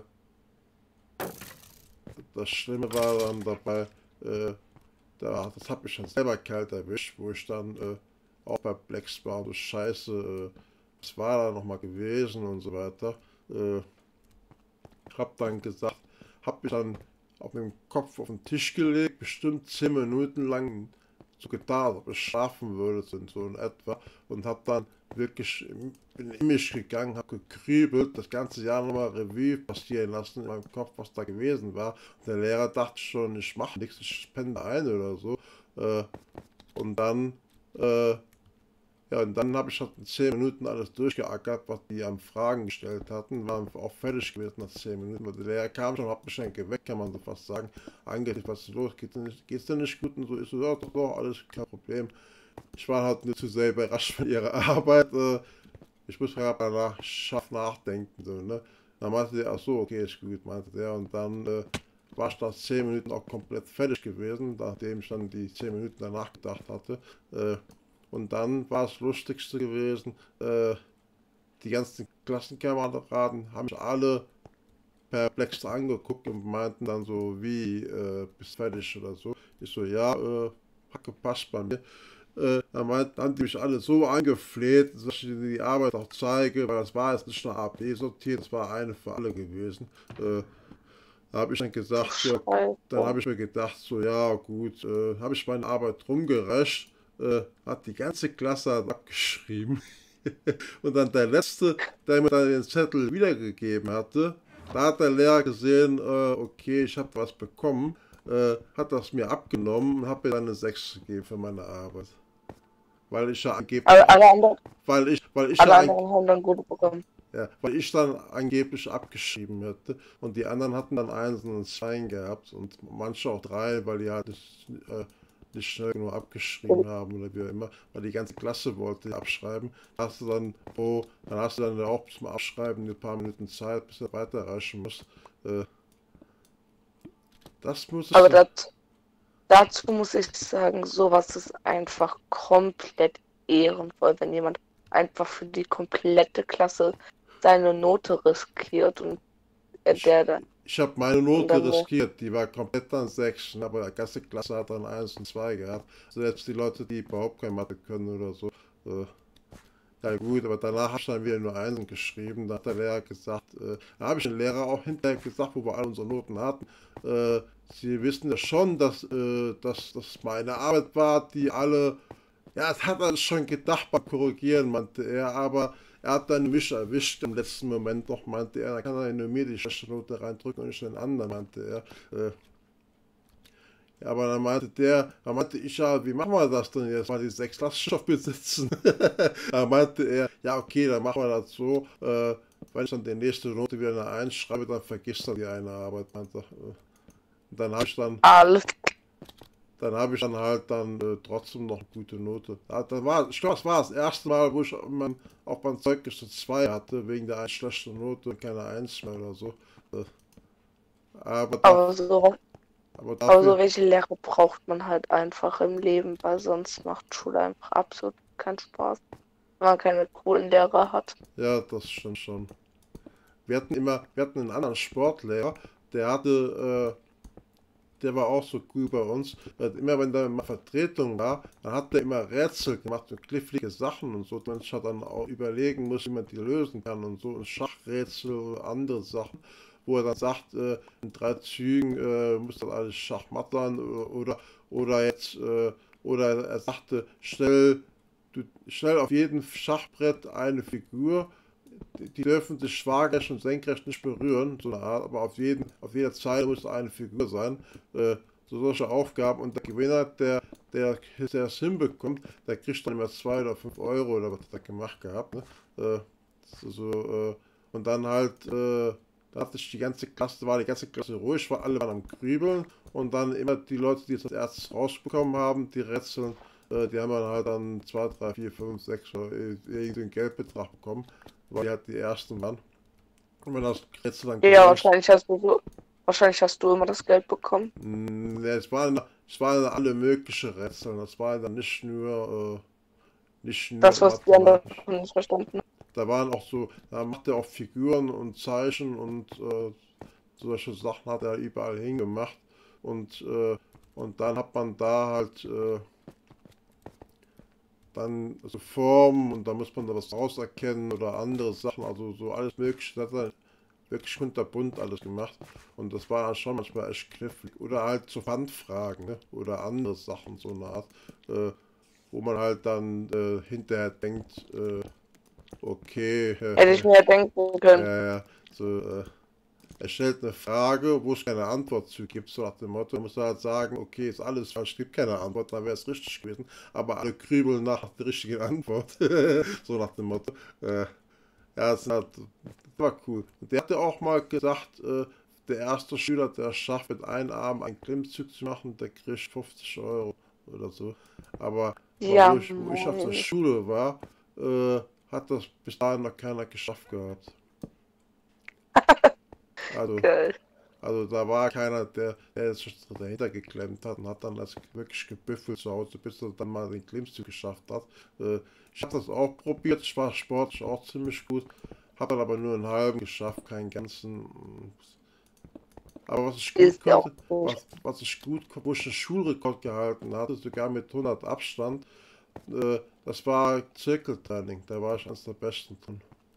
A: das Schlimme war dann dabei, äh, das hat mich schon selber kalt erwischt, wo ich dann auch perplex war, so Scheiße, was war da nochmal gewesen und so weiter. Äh, hab dann gesagt, hab mich dann auf dem Kopf auf den Tisch gelegt, bestimmt 10 Minuten lang so getan, ob ich schlafen würde, so in etwa, und hab dann wirklich, bin in mich gegangen, hab gekrübelt, das ganze Jahr nochmal Revue passieren lassen in meinem Kopf, was da gewesen war. Und der Lehrer dachte schon, ich mache nichts, ich penne ein oder so. Äh, und dann äh, ja, und dann habe ich halt in 10 Minuten alles durchgeackert, was die an Fragen gestellt hatten. Waren auch fertig gewesen nach 10 Minuten. Weil der Lehrer kam schon, hat mich dann geweckt, kann man so fast sagen. Angeblich, was ist los? Geht's denn nicht gut? Und so ist so, ja, doch, alles kein Problem. Ich war halt nur zu sehr überrascht von ihrer Arbeit. Ich muss gerade danach scharf nachdenken. So, ne? Dann meinte der, ach so, okay, ist gut, meinte der. Und dann war ich nach 10 Minuten auch komplett fertig gewesen, nachdem ich dann die 10 Minuten danach gedacht hatte. Und dann war es Lustigste gewesen, die ganzen Klassenkameraden haben mich alle perplex angeguckt und meinten dann so, wie, bist fertig oder so. Ich so, ja, hat gepasst bei mir. Haben die mich alle so angefleht, dass ich ihnen die Arbeit auch zeige, weil das war jetzt nicht nur AB sortiert, das war eine für alle gewesen. Da habe ich dann
B: Ach,
A: gesagt, ja, dann
B: scheiße.
A: habe ich mir gedacht, so, ja, gut, habe ich meine Arbeit rumgereicht, hat die ganze Klasse abgeschrieben. Und dann der Letzte, der mir dann den Zettel wiedergegeben hatte, da hat der Lehrer gesehen, okay, ich habe was bekommen, hat das mir abgenommen und hat mir dann eine 6 gegeben für meine Arbeit. Weil ich ja angeblich
B: Aber
A: ab, weil ich
B: alle
A: ja
B: anderen haben dann gut bekommen.
A: ja, weil ich dann angeblich abgeschrieben hätte und die anderen hatten dann Einsen und Zweien gehabt und manche auch 3, weil die halt nicht schnell genug abgeschrieben haben oder wie auch immer, weil die ganze Klasse wollte abschreiben. Dann hast du dann auch zum Abschreiben ein paar Minuten Zeit, bis du weiterreichen musst. Äh, das muss ich
B: Aber
A: so.
B: dazu muss ich sagen, sowas ist einfach komplett ehrenvoll, wenn jemand einfach für die komplette Klasse seine Note riskiert und
A: Ich,
B: der dann
A: ich habe meine
B: und
A: Note
B: dann
A: riskiert, die war komplett an 6, aber die ganze Klasse hat dann 1 und 2 gehabt. Selbst die Leute, die überhaupt keine Mathe können oder so. Äh, Ja gut, aber danach habe ich dann wieder nur Einsen geschrieben. Da hat der Lehrer gesagt, da habe ich den Lehrer auch hinterher gesagt, wo wir alle unsere Noten hatten. Sie wissen ja schon, dass das meine Arbeit war, die alle, ja, das hat er schon gedacht beim Korrigieren, meinte er, aber er hat dann mich erwischt im letzten Moment noch, meinte er, da kann er nur mir die schlechte Note reindrücken und nicht den anderen, meinte er. Ja, aber dann meinte ich ja, wie machen wir das denn jetzt, mal die 6 Laststoff besitzen? Da meinte er, ja okay, dann machen wir das so, wenn ich dann die nächste Note wieder eine 1 schreibe, dann vergisst er die eine Arbeit. Meinte, und
B: Alles.
A: dann habe ich dann halt dann trotzdem noch eine gute Note. Ja, ich glaube, das war das erste Mal, wo ich auch beim Zeugnis eine 2 hatte, wegen der einen schlechten Note und keine 1 mehr oder so. Äh, aber,
B: Aber so,
A: aber
B: aber so
A: dafür,
B: welche Lehre braucht man halt einfach im Leben, weil sonst macht Schule einfach absolut keinen Spaß, wenn man keine coolen Lehrer hat.
A: ja, das stimmt schon. Wir hatten einen anderen Sportlehrer, der der war auch so cool bei uns. Immer wenn da mal Vertretung war, dann hat der immer Rätsel gemacht und knifflige Sachen und so. Man sich halt dann auch überlegen muss, wie man die lösen kann und so. Und Schachrätsel oder andere Sachen, wo er dann sagt, in 3 Zügen muss das alles Schachmatt sein oder jetzt, oder er sagte, stell auf jedem Schachbrett eine Figur, die dürfen sich waagerecht und senkrecht nicht berühren, so eine Art, aber auf jeder Zeile muss eine Figur sein. So solche Aufgaben und der Gewinner, der es hinbekommt, der kriegt dann immer 2 oder 5 Euro oder was hat er gemacht gehabt. Ne? Und dann halt, da hatte ich war die ganze Klasse ruhig, weil alle waren am Grübeln und dann immer die Leute, die es als erstes rausbekommen haben, die Rätseln, die haben dann 2, 3, 4, 5, 6 oder irgendeinen Geldbetrag bekommen, weil die halt die ersten waren. Und wenn das Rätsel dann
B: Ja,
A: gelöst,
B: wahrscheinlich hast du immer das Geld bekommen.
A: ja, es waren alle möglichen Rätsel, das war dann nicht nur
B: Das, was die anderen
A: mathematisch.
B: nicht verstanden haben.
A: Da waren auch so, da macht er auch Figuren und Zeichen und solche Sachen hat er überall hingemacht. Und, und dann hat man da halt dann so Formen und da muss man da was rauserkennen oder andere Sachen, also so alles Mögliche. Das hat er wirklich kunterbunt alles gemacht. Und das war dann schon manchmal echt knifflig. Oder halt so Pfandfragen, ne? Oder andere Sachen, so eine Art, wo man halt dann hinterher denkt, okay,
B: Hätte ich mir ja denken können.
A: ja, so, er stellt eine Frage, wo es keine Antwort zu gibt, so nach dem Motto, man muss halt sagen, okay, ist alles falsch, gibt keine Antwort, dann wäre es richtig gewesen, aber alle grübeln nach der richtigen Antwort, so nach dem Motto. Ja, das war cool. Und der hatte auch mal gesagt, der erste Schüler, der es schafft, mit einem Arm einen Klimmzug zu machen, der kriegt 50 Euro oder so. Aber
B: Ja,
A: wo ich auf der
B: moin.
A: Schule war, hat das bis dahin noch keiner geschafft gehabt. Also,
B: Geil.
A: also da war keiner, der sich dahinter geklemmt hat und hat dann das wirklich gebüffelt zu Hause, bis er dann mal den Klimmzug geschafft hat. Ich habe das auch probiert, ich war sportlich auch ziemlich gut, habe dann aber nur einen halben geschafft, keinen ganzen. Aber was ich gut
B: Ist ja auch
A: konnte,
B: gut.
A: wo ich einen Schulrekord gehalten hatte, sogar mit 100 Abstand, das war Zirkeltraining, da war ich eines der Besten drin.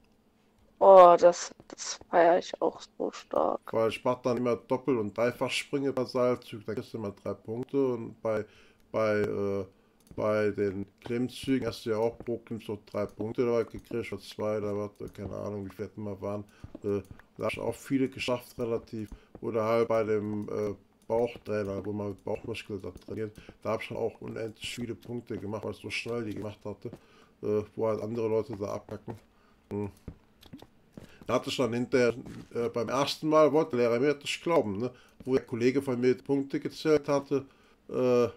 B: Oh, das feiere ich auch so stark.
A: Weil ich mache dann immer Doppel- und Dreifachsprünge bei Seilzug, da kriegst du immer 3 Punkte und bei, äh, bei den Klimmzügen hast du ja auch pro Klimmzug 3 Punkte dabei gekriegt oder 2, da war, keine Ahnung, wie viele es immer waren. Da habe ich auch viele geschafft relativ. Oder halt bei dem Bauchtrainer, wo man mit Bauchmuskeln da trainiert, da habe ich dann auch unendlich viele Punkte gemacht, weil ich so schnell die gemacht hatte, wo halt andere Leute da abpacken. Hm. Da hatte ich dann hinterher, beim ersten Mal wollte der Lehrer mir das nicht glauben, ne? Wo der Kollege von mir die Punkte gezählt hatte, äh,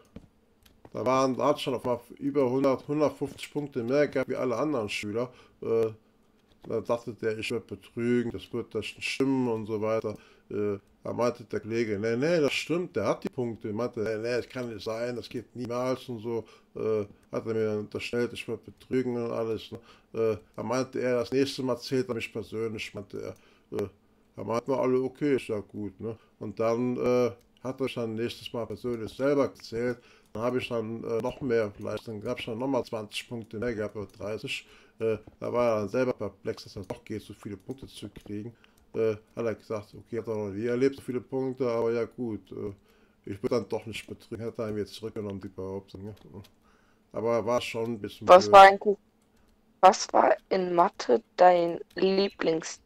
A: da hatte ich schon auf mal über 150 Punkte mehr gehabt wie alle anderen Schüler. Äh, Da dachte der, ich werde betrügen, das wird das nicht stimmen und so weiter. Da meinte der Kollege, nee, das stimmt, der hat die Punkte. Ich meinte, nee, das kann nicht sein, das geht niemals und so. Hat er mir dann unterstellt, ich werde betrügen und alles. Ne? Da meinte er, das nächste Mal zählt er mich persönlich, meinte er. Da meinten wir alle, okay, ist ja gut. Ne? Und dann hat er dann nächstes Mal persönlich selber gezählt. Dann habe ich dann noch mehr Leistung, dann habe ich dann nochmal 20 Punkte mehr gehabt, oder 30. Da war er dann selber perplex, dass er doch geht, so viele Punkte zu kriegen. Hat er gesagt, okay, hat er noch nie erlebt, so viele Punkte, aber ja gut, ich würde dann doch nicht betrügen, hat er mir jetzt zurückgenommen, die Behauptung. Ja. Aber war schon ein bisschen
B: Was war
A: blöd.
B: eigentlich, was war in Mathe dein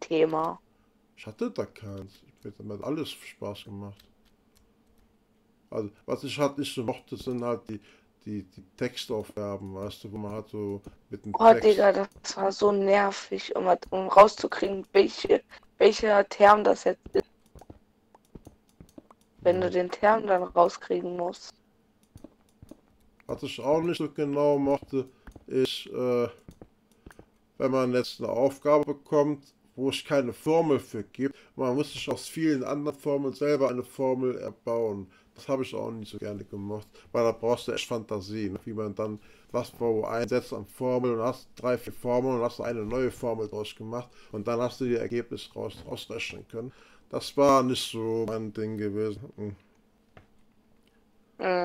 B: Lieblingsthema?
A: Ich hatte da keins, mir hat alles Spaß gemacht. Also, was ich halt nicht so mochte, sind halt die Textaufgaben, weißt du, wo man halt so mit dem
B: Oh,
A: Text.
B: Digga, das war so nervig, um rauszukriegen, welcher Term das jetzt ist, wenn du
A: Ja.
B: den Term dann rauskriegen musst.
A: Was ich auch nicht so genau mochte, ist, wenn man jetzt eine Aufgabe bekommt, wo es keine Formel für gibt, man muss sich aus vielen anderen Formeln selber eine Formel erbauen. Das habe ich auch nicht so gerne gemacht, weil da brauchst du echt Fantasie, ne? Wie man dann was wo einsetzt an Formeln und hast drei, vier Formeln und hast eine neue Formel draus gemacht und dann hast du die Ergebnis rausrechnen können. Das war nicht so mein Ding gewesen.
B: Hm.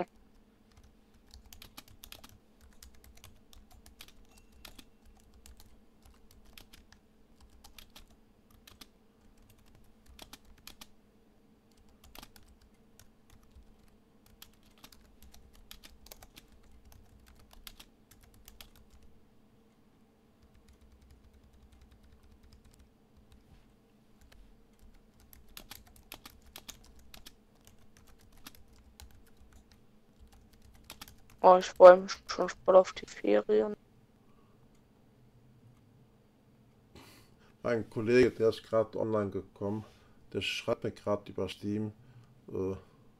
B: Oh, ich freue mich schon voll auf die Ferien.
A: Mein Kollege, der ist gerade online gekommen, der schreibt mir gerade über Steam. Äh,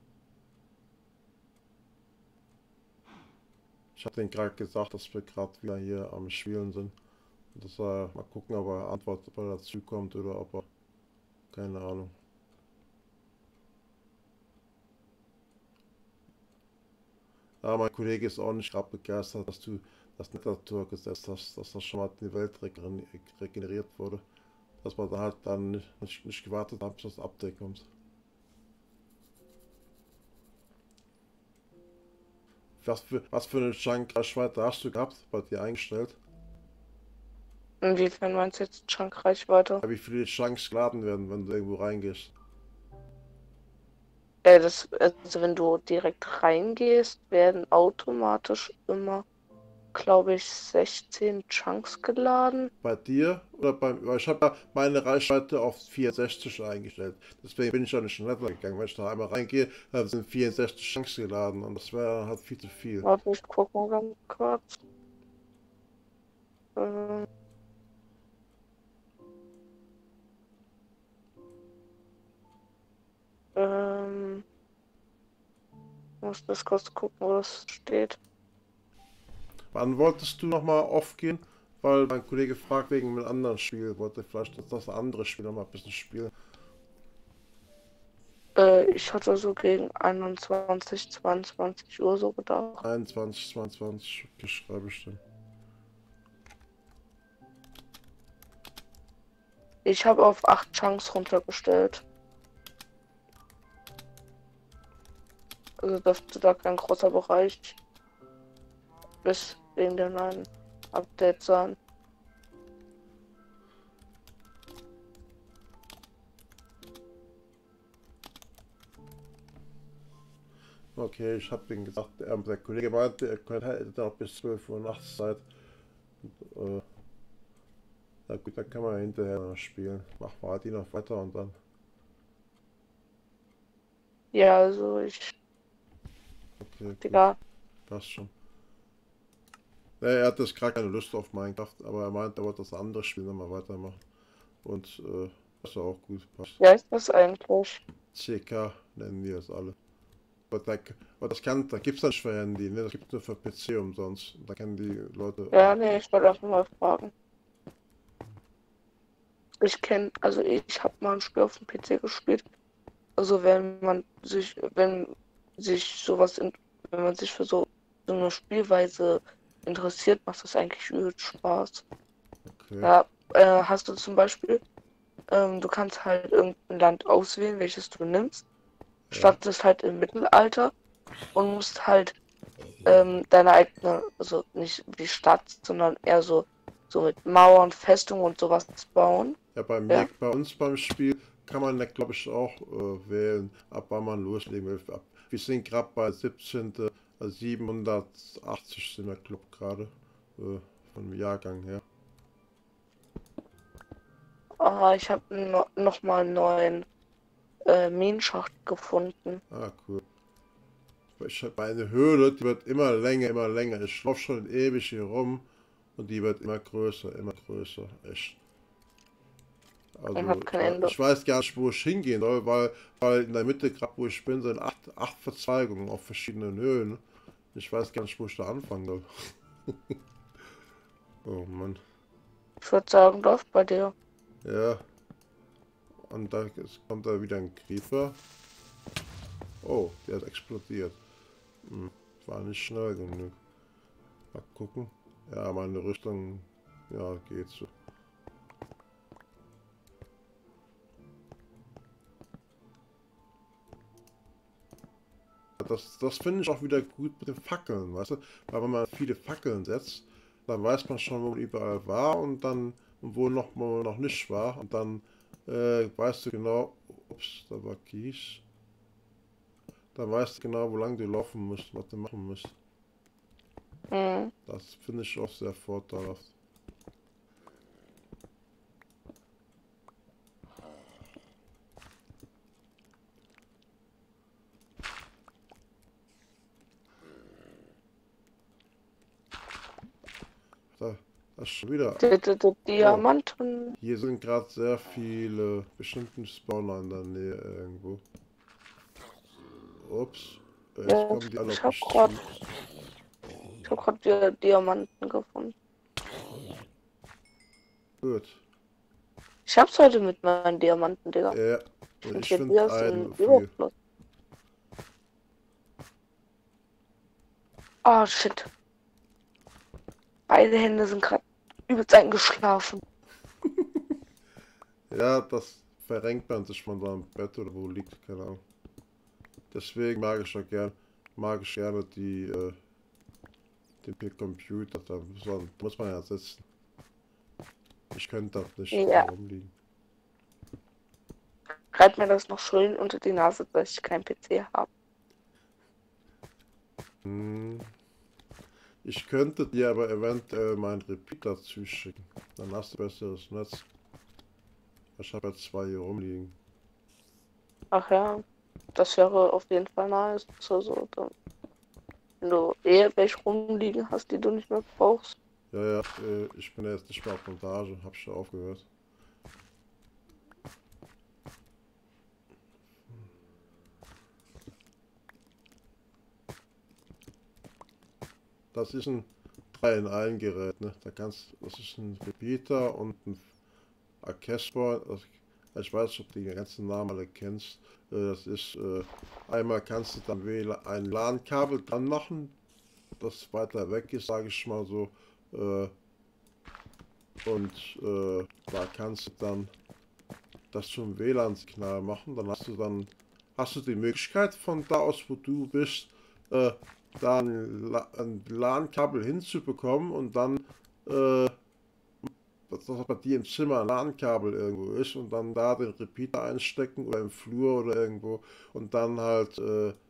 A: Ich habe denen gerade gesagt, dass wir gerade wieder hier am Spielen sind. Und dass er mal gucken, ob er antwortet, ob er dazu kommt oder ob er. Keine Ahnung. Aber mein Kollege ist auch nicht gerade begeistert, dass du das Netzator gesetzt hast, dass das schon mal die Welt regeneriert wurde. Dass man da halt dann nicht gewartet hat, bis das Update kommt. Was für eine Chunk-Reichweite hast du gehabt, bei dir eingestellt?
B: Inwiefern meinst du jetzt Chunkreichweite?
A: Ja, wie viele Chunks geladen werden, wenn du irgendwo reingehst?
B: Also wenn du direkt reingehst, werden automatisch immer, glaube ich, 16 Chunks geladen.
A: Bei dir oder weil ich habe ja meine Reichweite auf 64 eingestellt. Deswegen bin ich ja nicht schneller gegangen. Wenn ich da einmal reingehe, dann sind 64 Chunks geladen und das wäre halt viel zu viel.
B: Warte, ich guck mal ganz kurz. Ähm, ähm, muss das kurz gucken, wo das steht.
A: Wann wolltest du nochmal aufgehen? Weil mein Kollege fragt wegen einem anderen Spiel. Wollte vielleicht das andere Spiel nochmal ein bisschen spielen.
B: Ich hatte so gegen 21, 22 Uhr so gedacht.
A: 21, 22, okay, schreibe ich dann.
B: Ich habe auf 8 Chunks runtergestellt. Also dürfte da kein großer Bereich bis wegen der neuen Updates sein.
A: Okay, ich habe ihm gesagt, der Kollege meinte, hätte noch bis 12 Uhr nachts Zeit. Äh, Na gut, dann kann man hinterher noch spielen. Mach mal die noch weiter und dann.
B: Ja, also ich,
A: Okay, gut,
B: Digga,
A: passt schon. Ne, er hat jetzt gerade keine Lust auf Minecraft, aber er meint, er wollte das andere Spiel nochmal weitermachen. Und das ist auch gut, passt.
B: wie heißt das eigentlich?
A: CK nennen wir es alle. Aber das kann, da gibt es nicht für Handy, ne? Das gibt es nur für PC umsonst. Da kennen die Leute.
B: Ja, nee, ich wollte einfach mal fragen. Also ich habe mal ein Spiel auf dem PC gespielt. Also wenn sich sowas, wenn man sich für so eine Spielweise interessiert, macht das eigentlich übel Spaß.
A: Okay.
B: Da hast du zum Beispiel, du kannst halt irgendein Land auswählen, welches du nimmst,
A: Ja.
B: startest halt im Mittelalter und musst halt deine eigene, also nicht wie Stadt, sondern eher so mit Mauern, Festungen und sowas bauen.
A: Ja,
B: Ja.
A: bei uns beim Spiel kann man, glaube ich, auch wählen, ab wann man loslegen will. Wir sind gerade bei 17. 780 sind wir, glaube ich, gerade vom Jahrgang her.
B: Ich habe noch mal einen neuen Minenschacht gefunden.
A: Ah, cool. Ich habe eine Höhle, die wird immer länger, immer länger. Ich laufe schon ewig hier rum und die wird immer größer, echt.
B: und
A: Also
B: hat kein Ende.
A: ich weiß gar nicht, wo ich hingehen soll, weil in der Mitte, gerade wo ich bin, sind acht Verzweigungen auf verschiedenen Höhen. Ich weiß gar nicht, wo ich da anfangen soll. Oh Mann.
B: Ich würde sagen, läuft bei dir.
A: Ja, und da kommt da wieder ein Creeper. Oh, der hat explodiert. War nicht schnell genug. Mal gucken. Ja, meine Rüstung, ja, geht so. Das finde ich auch wieder gut mit den Fackeln, weißt du? Weil wenn man viele Fackeln setzt, dann weiß man schon, wo man überall war und dann, und wo man noch nicht war. Und dann weißt du genau, ups, da war Kies. Dann weißt du genau, wo lang du laufen musst, was du machen musst.
B: Mhm.
A: Das finde ich auch sehr vorteilhaft. Da ist schon wieder. Oh,
B: Diamanten.
A: hier sind gerade sehr viele bestimmte Spawner in der Nähe irgendwo. Ups. Jetzt kommen die alle
B: Ich
A: auf
B: hab
A: mich
B: grad,
A: zu.
B: ich hab grad wieder Diamanten gefunden.
A: Gut.
B: Ich hab's heute mit meinen Diamanten, Digga.
A: Ja,
B: Ich finde
A: ich
B: hier
A: finde
B: Dias
A: einen
B: im
A: für.
B: Überfluss. Oh shit. Beide Hände sind gerade übelst eingeschlafen.
A: Ja, das verrenkt man sich von seinem Bett oder wo liegt, keine Ahnung. Deswegen mag ich gerne den Computer. Da muss man ja sitzen. Ich könnte das nicht
B: Ja.
A: rumliegen.
B: Reibt mir das noch schön unter die Nase, dass ich keinen PC habe.
A: Ich könnte dir aber eventuell meinen Repeater zuschicken. Dann hast du besseres Netz. Ich habe ja 2 hier rumliegen.
B: Ach ja, das wäre auf jeden Fall nice. Also, wenn du welche rumliegen hast, die du nicht mehr brauchst.
A: Ja, ich bin jetzt nicht mehr auf Montage, hab schon aufgehört. Das ist ein 3-in-1 Gerät, ne? Das ist ein Repeater und ein Casper. Ich weiß nicht, ob du die ganzen Namen alle kennst. Das ist, einmal kannst du dann ein LAN-Kabel dran machen, das weiter weg ist, sage ich mal so. Da kannst du dann das zum WLAN-Signal machen. Dann hast du die Möglichkeit von da aus, wo du bist, da ein LAN-Kabel hinzubekommen und dann, dass bei dir im Zimmer ein LAN-Kabel irgendwo ist und dann da den Repeater einstecken oder im Flur oder irgendwo und dann halt,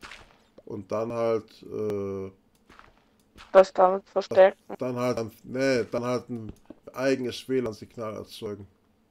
B: Das damit verstärken.
A: dann halt ein eigenes WLAN-Signal erzeugen.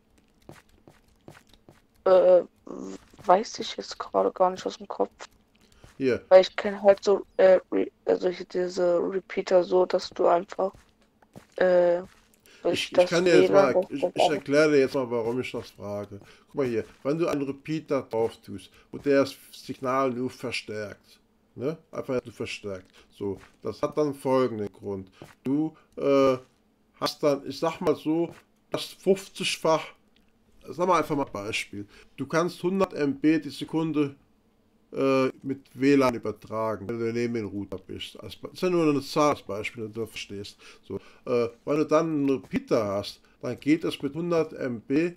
B: Weiß ich jetzt gerade gar nicht aus dem Kopf.
A: Hier.
B: Weil ich kenne halt so, diese Repeater so, dass du einfach, durch
A: Ich kann dir jetzt
B: WLAN
A: mal, ich erkläre dir jetzt mal, warum ich das frage. Guck mal hier, wenn du einen Repeater drauf tust und der das Signal nur verstärkt, ne? Einfach nur verstärkt. So, das hat dann folgenden Grund. Du hast dann, ich sag mal so, das 50-fach, sag mal einfach mal Beispiel. Du kannst 100 MB die Sekunde mit WLAN übertragen, wenn du neben dem Router bist. Das ist ja nur eine Zahl als Beispiel, damit du verstehst. So, wenn du dann einen Repeater hast, dann geht es mit 100 MB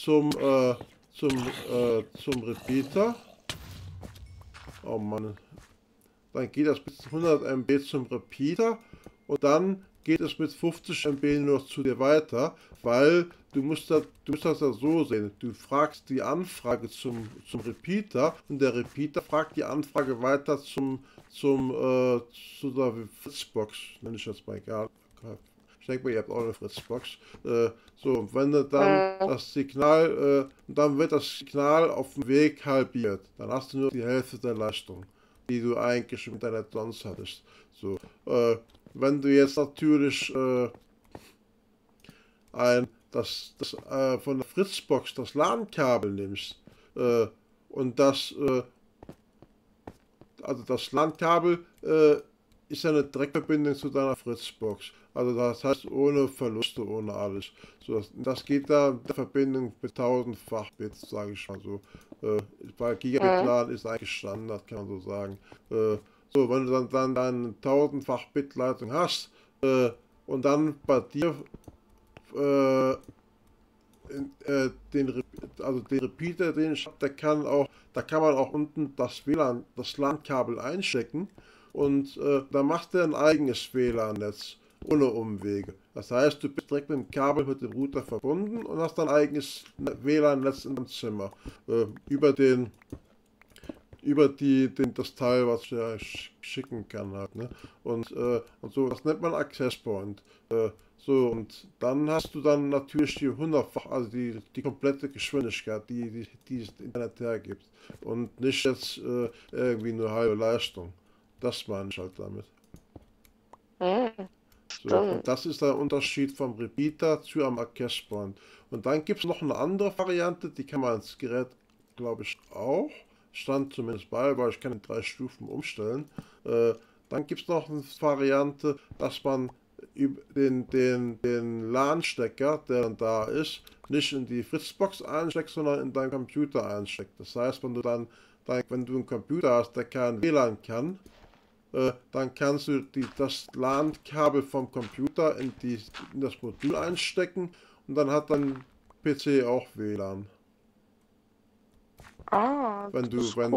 A: zum Repeater. Oh Mann. Dann geht das mit 100 MB zum Repeater und dann geht es mit 50 MB nur noch zu dir weiter, weil du musst das ja so sehen. Du fragst die Anfrage zum Repeater und der Repeater fragt die Anfrage weiter zu der Fritzbox, nenne ich jetzt mal egal. Ich denke mal, ihr habt auch eine Fritzbox. So, wenn du dann das Signal, dann wird das Signal auf dem Weg halbiert. Dann hast du nur die Hälfte der Leistung. die du eigentlich im Internet sonst hattest. So, wenn du jetzt natürlich von der Fritzbox das LAN-Kabel nimmst und also das LAN-Kabel ist ja eine Direktverbindung zu deiner Fritzbox. Also das heißt ohne Verluste, ohne alles. So, das geht da in der Verbindung mit 1000-fach Bits, sage ich mal so. Weil Gigabit LAN ist eigentlich Standard, kann man so sagen. So, wenn du dann deine 1000-fach Bit-Leitung hast und dann bei dir den Repeater, den ich habe, da kann man auch unten das LAN-Kabel einstecken und dann macht er ein eigenes WLAN-Netz ohne Umwege. Das heißt, du bist direkt mit dem Kabel mit dem Router verbunden und hast dein eigenes WLAN-Netz in deinem Zimmer über das Teil, was ich schicken kann halt, ne? Und so, das nennt man Access Point. So, und dann hast du dann natürlich die 100-fach, also die komplette Geschwindigkeit, die das Internet hergibt. Und nicht jetzt irgendwie nur halbe Leistung. Das meine ich halt damit. So, und das ist der Unterschied vom Repeater zu einem Access Point. Und dann gibt es noch eine andere Variante, die kann man ins Gerät, glaube ich, auch. Stand zumindest bei, weil ich kann in 3 Stufen umstellen. Dann gibt es noch eine Variante, dass man den LAN-Stecker, der dann da ist, nicht in die Fritzbox einsteckt, sondern in deinen Computer einsteckt. Das heißt, wenn du einen Computer hast, der kein WLAN kann, dann kannst du das LAN-Kabel vom Computer in das Modul einstecken und dann hat dein PC auch WLAN. Wenn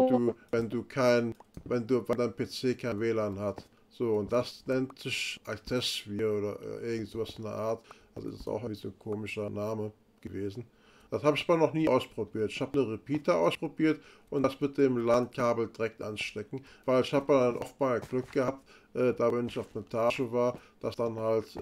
A: dein PC kein WLAN hat. So, und das nennt sich Access-Sphere oder irgend sowas in der Art. Also das ist auch ein bisschen ein komischer Name gewesen. Das habe ich aber noch nie ausprobiert. Ich habe eine Repeater ausprobiert und das mit dem LAN-Kabel direkt anstecken, weil ich habe dann oft mal Glück gehabt, da wenn ich auf einer Etage war, dass dann halt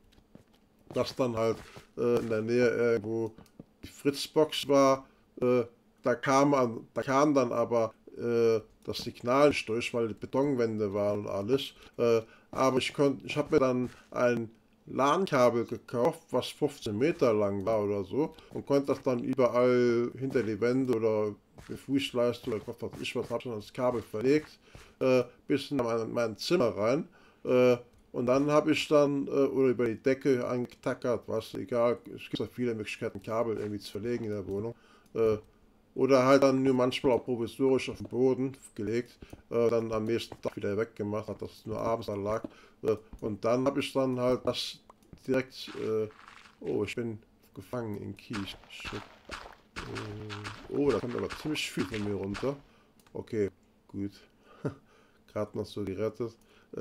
A: in der Nähe irgendwo die Fritzbox war. Da kam dann aber das Signal nicht durch, weil die Betonwände waren und alles. Aber ich habe mir dann ein LAN-Kabel gekauft, was 15 Meter lang war oder so, und konnte das dann überall hinter die Wände oder Fußleiste oder was weiß ich was, habe ich dann das Kabel verlegt, bis in mein Zimmer rein. Und dann habe ich dann oder über die Decke angetackert, was egal, es gibt ja viele Möglichkeiten, Kabel irgendwie zu verlegen in der Wohnung. Oder halt dann nur manchmal auch provisorisch auf den Boden gelegt, dann am nächsten Tag wieder weggemacht, hat das nur abends da lag. Und dann habe ich dann halt das direkt, oh, ich bin gefangen in Kies. Shit. Oh, da kommt aber ziemlich viel von mir runter. Okay, gut. Gerade noch so gerettet.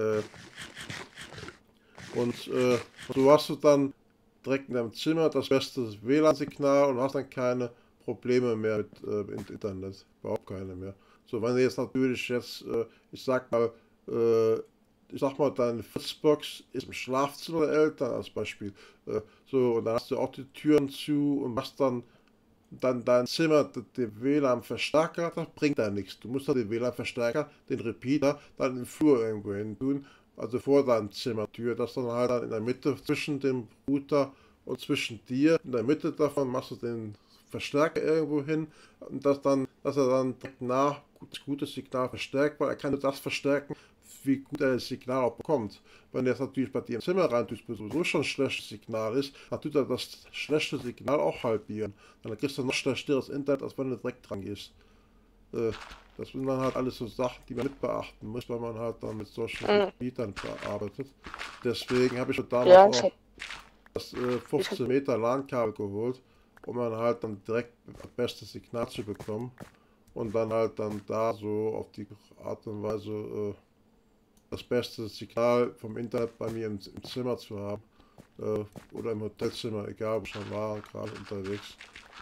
A: Und so hast du dann direkt in deinem Zimmer das beste WLAN-Signal und hast dann keine Probleme mehr mit Internet, überhaupt keine mehr. So, wenn du jetzt natürlich ich sag mal, deine Fritzbox ist im Schlafzimmer der Eltern als Beispiel, so, und dann hast du auch die Türen zu und machst dann dein Zimmer, den WLAN-Verstärker, das bringt da nichts. Du musst dann den WLAN-Verstärker, den Repeater, dann im Flur irgendwo hin tun, also vor deinem Zimmertür, das dann halt dann in der Mitte zwischen dem Router und zwischen dir, in der Mitte davon machst du den Verstärker irgendwo hin und dass er dann direkt nach gutes Signal verstärkt, weil er kann nur das verstärken, wie gut er das Signal auch bekommt. Wenn er jetzt natürlich bei dir im Zimmer rein tust, wo sowieso schon ein schlechtes Signal ist, dann tut er das schlechte Signal auch halbieren. Dann kriegst du noch schlechteres Internet, als wenn du direkt dran gehst. Das sind dann halt alles so Sachen, die man mit beachten muss, weil man halt dann mit solchen Repeatern arbeitet. Deswegen habe ich mir damals auch das 15 Meter LAN-Kabel geholt, um dann halt dann direkt das beste Signal zu bekommen und dann halt dann da so auf die Art und Weise das beste Signal vom Internet bei mir im Zimmer zu haben oder im Hotelzimmer, egal wo ich dann war, gerade unterwegs.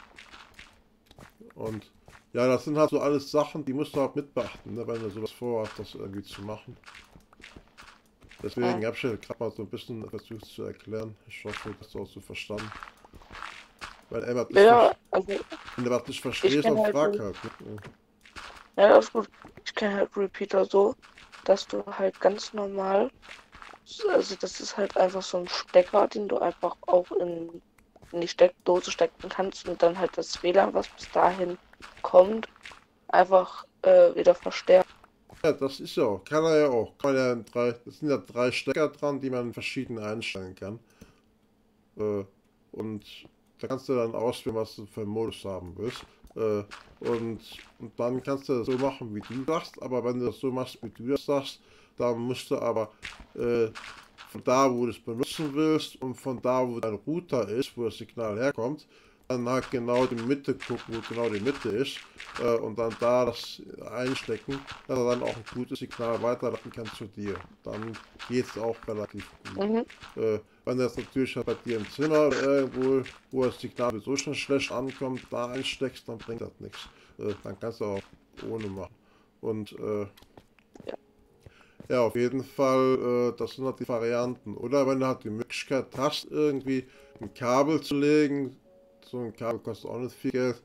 A: Und ja, das sind halt so alles Sachen, die musst du auch mit beachten, ne, wenn du sowas vorhast, das irgendwie zu machen. Deswegen habe ich ja gerade mal so ein bisschen versucht zu erklären. Ich hoffe, das hast du auch so verstanden. Weil wenn du was nicht verstehst, dann frag halt. Ne?
B: Ja, das ist gut. Ich kenne halt Repeater so, dass du halt ganz normal, also das ist halt einfach so ein Stecker, den du einfach auch in die Steckdose stecken kannst und dann halt das WLAN, was bis dahin kommt, einfach wieder verstärken.
A: Ja, das ist ja auch, kann er ja auch. Das sind ja 3 Stecker dran, die man verschieden einstellen kann. Äh, und da kannst du dann auswählen, was du für einen Modus haben willst. Äh, und dann kannst du das so machen, wie du sagst, aber wenn du das so machst, wie du das sagst, dann musst du aber äh, von da, wo du es benutzen willst und von da, wo dein Router ist, wo das Signal herkommt, dann halt genau die Mitte gucken, wo genau die Mitte ist und dann da das einstecken, dass er dann auch ein gutes Signal weiterleiten kann zu dir. Dann geht es auch relativ gut.
B: Mhm.
A: Wenn du das natürlich halt bei dir im Zimmer oder irgendwo, wo das Signal sowieso schon schlecht ankommt, da einsteckst, dann bringt das nichts. Dann kannst du auch ohne machen. Und
B: Ja.
A: ja, auf jeden Fall, das sind halt die Varianten. Oder wenn du halt die Möglichkeit hast, irgendwie ein Kabel zu legen, so ein Kabel kostet auch nicht viel Geld,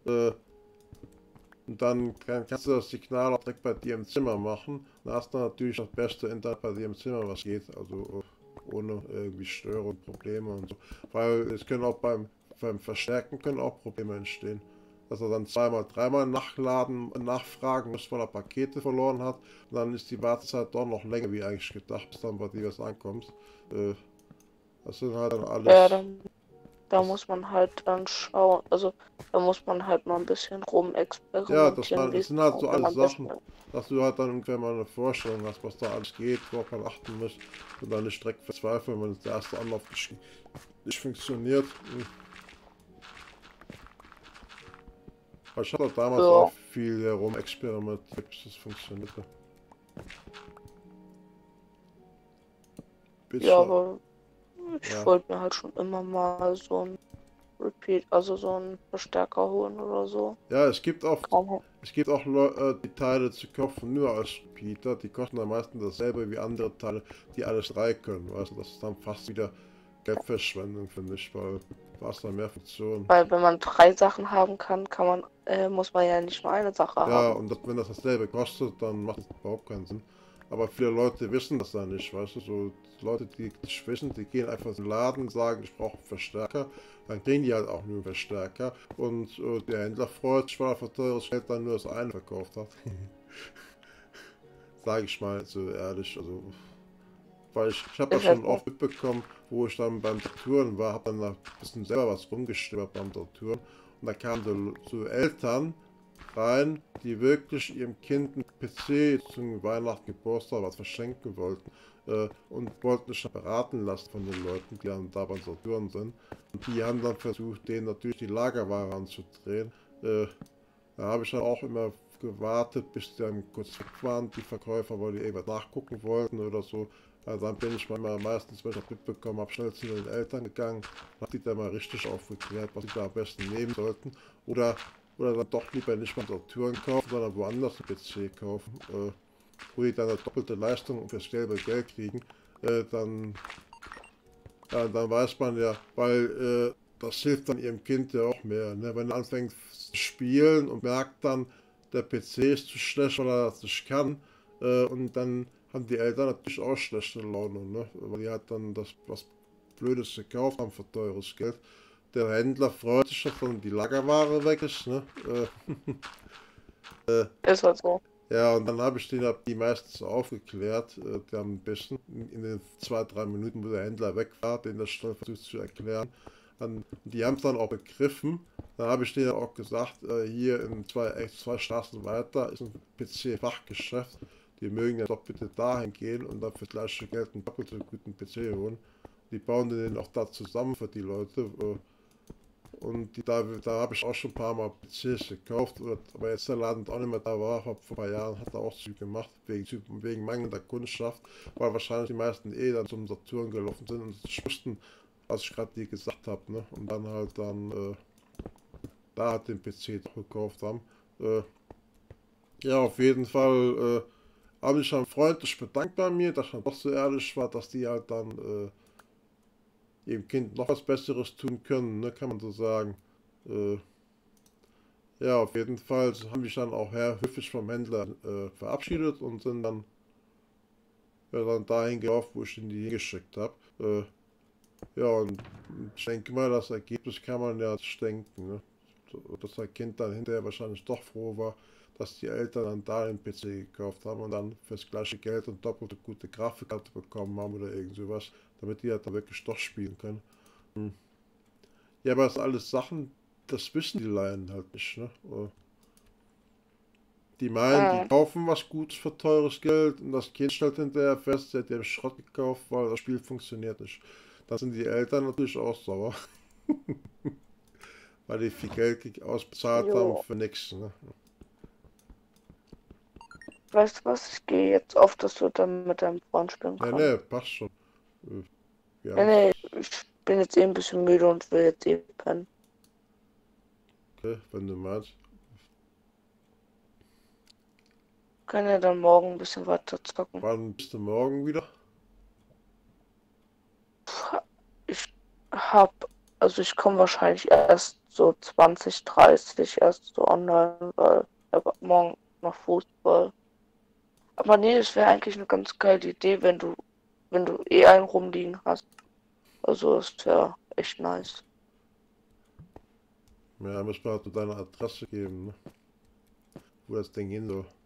A: und dann kannst du das Signal auch direkt bei dir im Zimmer machen. Dann hast du natürlich das beste Internet bei dir im Zimmer, was geht, also ohne irgendwie Störungen, Probleme und so. Weil es können auch beim Verstärken können auch Probleme entstehen. Dass er dann zweimal, dreimal nachfragen muss, weil er Pakete verloren hat. Und dann ist die Wartezeit doch noch länger wie eigentlich gedacht, bis dann bei dir was ankommt. Das sind halt dann
B: Ja,
A: alles.
B: da
A: Das,
B: muss man halt dann schauen, also da muss man halt mal ein bisschen
A: ja,
B: rumexperimentieren, wie
A: das
B: es
A: sind halt so
B: dann
A: alles
B: am besten
A: Sachen,
B: ist.
A: dass du halt dann ungefähr mal eine Vorstellung hast, was da alles geht, worauf man achten muss. Und dann nicht direkt verzweifeln, wenn der erste Anlauf nicht funktioniert. Ich habe damals auch
B: Ja,
A: viel herumexperimentiert, bis es funktionierte.
B: ja,
A: Bisschen,
B: aber ich
A: ja.
B: wollte mir halt schon immer mal so ein Repeat, also so einen Verstärker holen oder so.
A: Ja,
B: Kaum.
A: es gibt auch die Teile zu kaufen nur als Repeater. Die kosten am meisten dasselbe wie andere Teile, die alles 3 können. Weißt du, das ist dann fast wieder Geldverschwendung, finde ich, weil du hast dann mehr Funktionen.
B: Weil wenn man 3 Sachen haben kann, muss man ja nicht nur eine Sache
A: Ja,
B: haben.
A: und wenn das dasselbe kostet, dann macht es überhaupt keinen Sinn. Aber viele Leute wissen das dann nicht, weißt du, so Leute, die nicht wissen, die gehen einfach in den Laden, sagen, ich brauche einen Verstärker, dann kriegen die halt auch nur einen Verstärker und der Händler freut sich, weil er für teures Geld dann nur das eine verkauft hat. Sage ich mal so ehrlich, also, weil ich habe das
B: Ist ja
A: schon
B: so.
A: oft mitbekommen, wo ich dann beim Touren war, habe dann ein bisschen selber was rumgestöbert beim Touren und da kamen so Eltern rein, die wirklich ihrem Kind einen PC zum Weihnachten, Geburtstag was verschenken wollten und wollten sich beraten lassen von den Leuten, die dann da beim Saturn sind. Und die haben dann versucht, denen natürlich die Lagerware anzudrehen. Da habe ich dann auch immer gewartet, bis die dann kurz weg waren, die Verkäufer, weil die irgendwas nachgucken wollten oder so. Also dann bin ich meistens, wenn ich das mitbekommen habe, schnell zu den Eltern gegangen, habe die da mal richtig aufgeklärt, was sie da am besten nehmen sollten. Oder, oder dann doch lieber nicht mal Saturn kaufen, sondern woanders einen PC kaufen, wo die dann eine doppelte Leistung fürs selbe Geld kriegen. Dann dann weiß man ja, weil das hilft dann ihrem Kind ja auch mehr. Ne? Wenn er anfängt zu spielen und merkt dann, der PC ist zu schlecht, weil er das nicht kann, und dann haben die Eltern natürlich auch schlechte Laune, ne? Weil die halt dann das was Blödes gekauft haben für teures Geld. Der Händler freut sich, dass dann die Lagerware weg ist, ne?
B: Ist halt so.
A: Ja, und dann habe ich die meistens aufgeklärt, die haben ein bisschen in den 2, 3 Minuten, wo der Händler weg war, denen das schnell versucht zu erklären. Die haben es dann auch begriffen. Dann habe ich denen auch gesagt, hier in zwei Straßen weiter ist ein PC-Fachgeschäft. Die mögen ja doch bitte dahin gehen und dann für gleiche Geld einen doppelt so guten PC holen. Die bauen den auch da zusammen für die Leute. Und da habe ich auch schon ein paar Mal PCs gekauft, aber jetzt der Laden auch nicht mehr da war, vor ein paar Jahren hat er auch zu gemacht, wegen mangelnder Kundschaft, weil wahrscheinlich die meisten dann zum Saturn gelaufen sind und nicht wussten, was ich gerade dir gesagt habe, ne? Und dann halt da halt den PC doch gekauft haben. Ja, auf jeden Fall habe ich dann freundlich bedankt bei mir, dass er doch so ehrlich war, dass die halt dann ihrem Kind noch was Besseres tun können, ne, kann man so sagen. Äh, Ja, auf jeden Fall haben mich dann auch höflich vom Händler verabschiedet und sind dann, ja, dann dahin gelaufen, wo ich ihn die hingeschickt habe. Ja, und ich denke mal, das Ergebnis kann man ja denken, ne? Dass das Kind dann hinterher wahrscheinlich doch froh war, dass die Eltern dann da den PC gekauft haben und dann fürs gleiche Geld und doppelte gute Grafikkarte bekommen haben oder irgend sowas, damit die halt dann wirklich doch spielen können. Hm. Ja, aber das sind alles Sachen, das wissen die Laien halt nicht, ne? Die meinen, die
B: Äh,
A: kaufen was Gutes für teures Geld und das Kind stellt hinterher fest, der hat ja Schrott gekauft, weil das Spiel funktioniert nicht. Da sind die Eltern natürlich auch sauer, weil die viel Geld ausbezahlt haben
B: jo.
A: für nichts. Ne?
B: Weißt du was? Ich gehe jetzt auf, dass du dann mit deinem Freund spielen
A: Ne,
B: kannst.
A: ne, passt schon. Wir
B: Nee,
A: haben
B: nee, ich bin jetzt eh ein bisschen müde und will jetzt eh pennen.
A: okay, wenn du meinst.
B: Können ja dann morgen ein bisschen weiter zocken.
A: Wann bist du morgen wieder?
B: Ich hab, also ich komme wahrscheinlich erst so 20:30 erst so online, weil ich hab morgen noch Fußball. Aber nee, es wäre eigentlich eine ganz geile Idee, wenn du eh einen rumliegen hast. Also es wäre echt nice.
A: Ja, müssen wir halt deine Adresse geben, ne? Wo das Ding hin soll.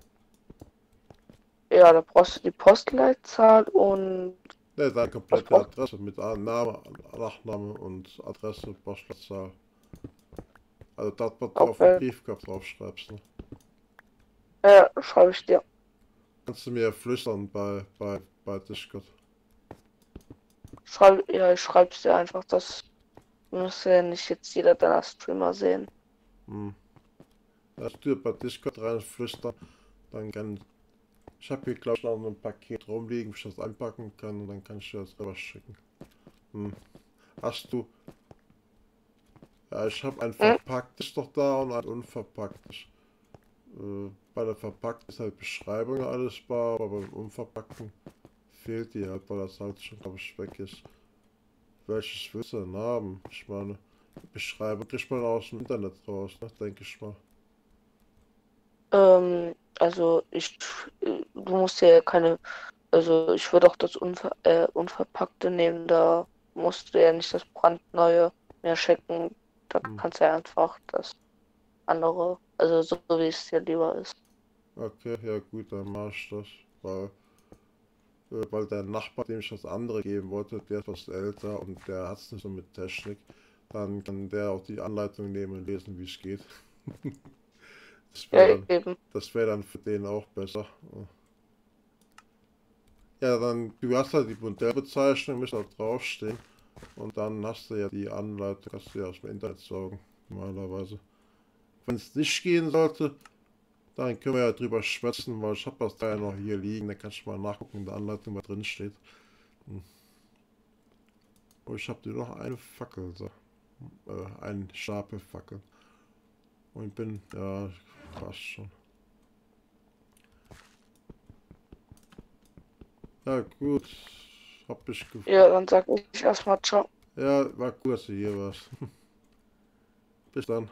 B: Ja, da brauchst du die Postleitzahl und
A: Ne, deine
B: was
A: komplette
B: brauchst
A: Adresse mit Name, Nachname und Adresse, Postleitzahl. Also das, was
B: du
A: du
B: auch?
A: auf dem Briefkopf draufschreibst, ne?
B: Ja, schreibe ich dir.
A: Kannst du mir flüstern bei Discord.
B: Ja, ich schreib's dir einfach, das müsste ja nicht jetzt jeder deiner Streamer sehen.
A: Hm. Als du bei Discord reinflüstern, dann kann. Ich habe hier, glaube ich, noch ein Paket rumliegen, wo ich das einpacken kann und dann kann ich dir das rüber schicken. Hm. Hast du. Ja, ich habe ein
B: Hm?
A: verpacktes doch da und ein unverpacktes. Bei der verpackten ist halt Beschreibung alles bar, aber beim unverpackten fehlt die halt, weil das halt schon, glaube ich, weg ist. Welches willst du denn haben? Ich meine, Beschreibung kriegt man aus dem Internet raus, ne? Denke ich mal.
B: Also du musst ja keine, also ich würde auch das Unverpackte nehmen, da musst du ja nicht das brandneue mehr schicken. Da
A: Hm.
B: kannst du ja einfach das andere, also so wie es dir lieber ist.
A: Okay, ja gut, dann mach ich das. Weil der Nachbar, dem ich das andere geben wollte, der ist was älter und der hat es nicht so mit Technik. Dann kann der auch die Anleitung nehmen und lesen, wie es geht. Das wäre
B: Ja,
A: dann,
B: eben.
A: das wäre dann für den auch besser. Ja, dann, du hast halt die Modellbezeichnung, müsste auch draufstehen. Und dann hast du ja die Anleitung, kannst du ja aus dem Internet saugen, normalerweise. Wenn es nicht gehen sollte, dann können wir ja drüber schwätzen, weil ich habe das da ja noch hier liegen, dann kannst du mal nachgucken in der Anleitung, was drin steht. Hm. Oh, ich habe dir noch eine Fackel, so. Ein Stapel Fackeln. Und ich bin, ja, fast schon. Ja, gut. Hab ich
B: Ja, dann sag ich erstmal ciao.
A: Ja, war cool, dass du hier warst. Bis dann.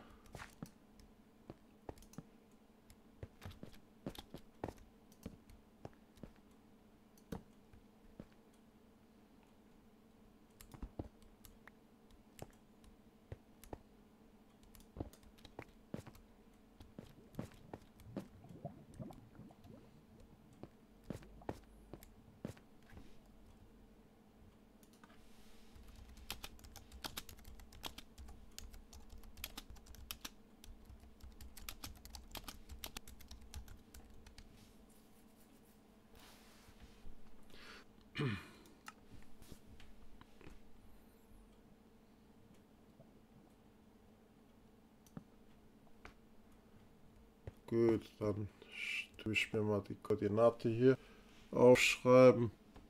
A: Gut, dann tue ich mir mal die Koordinate hier aufschreiben.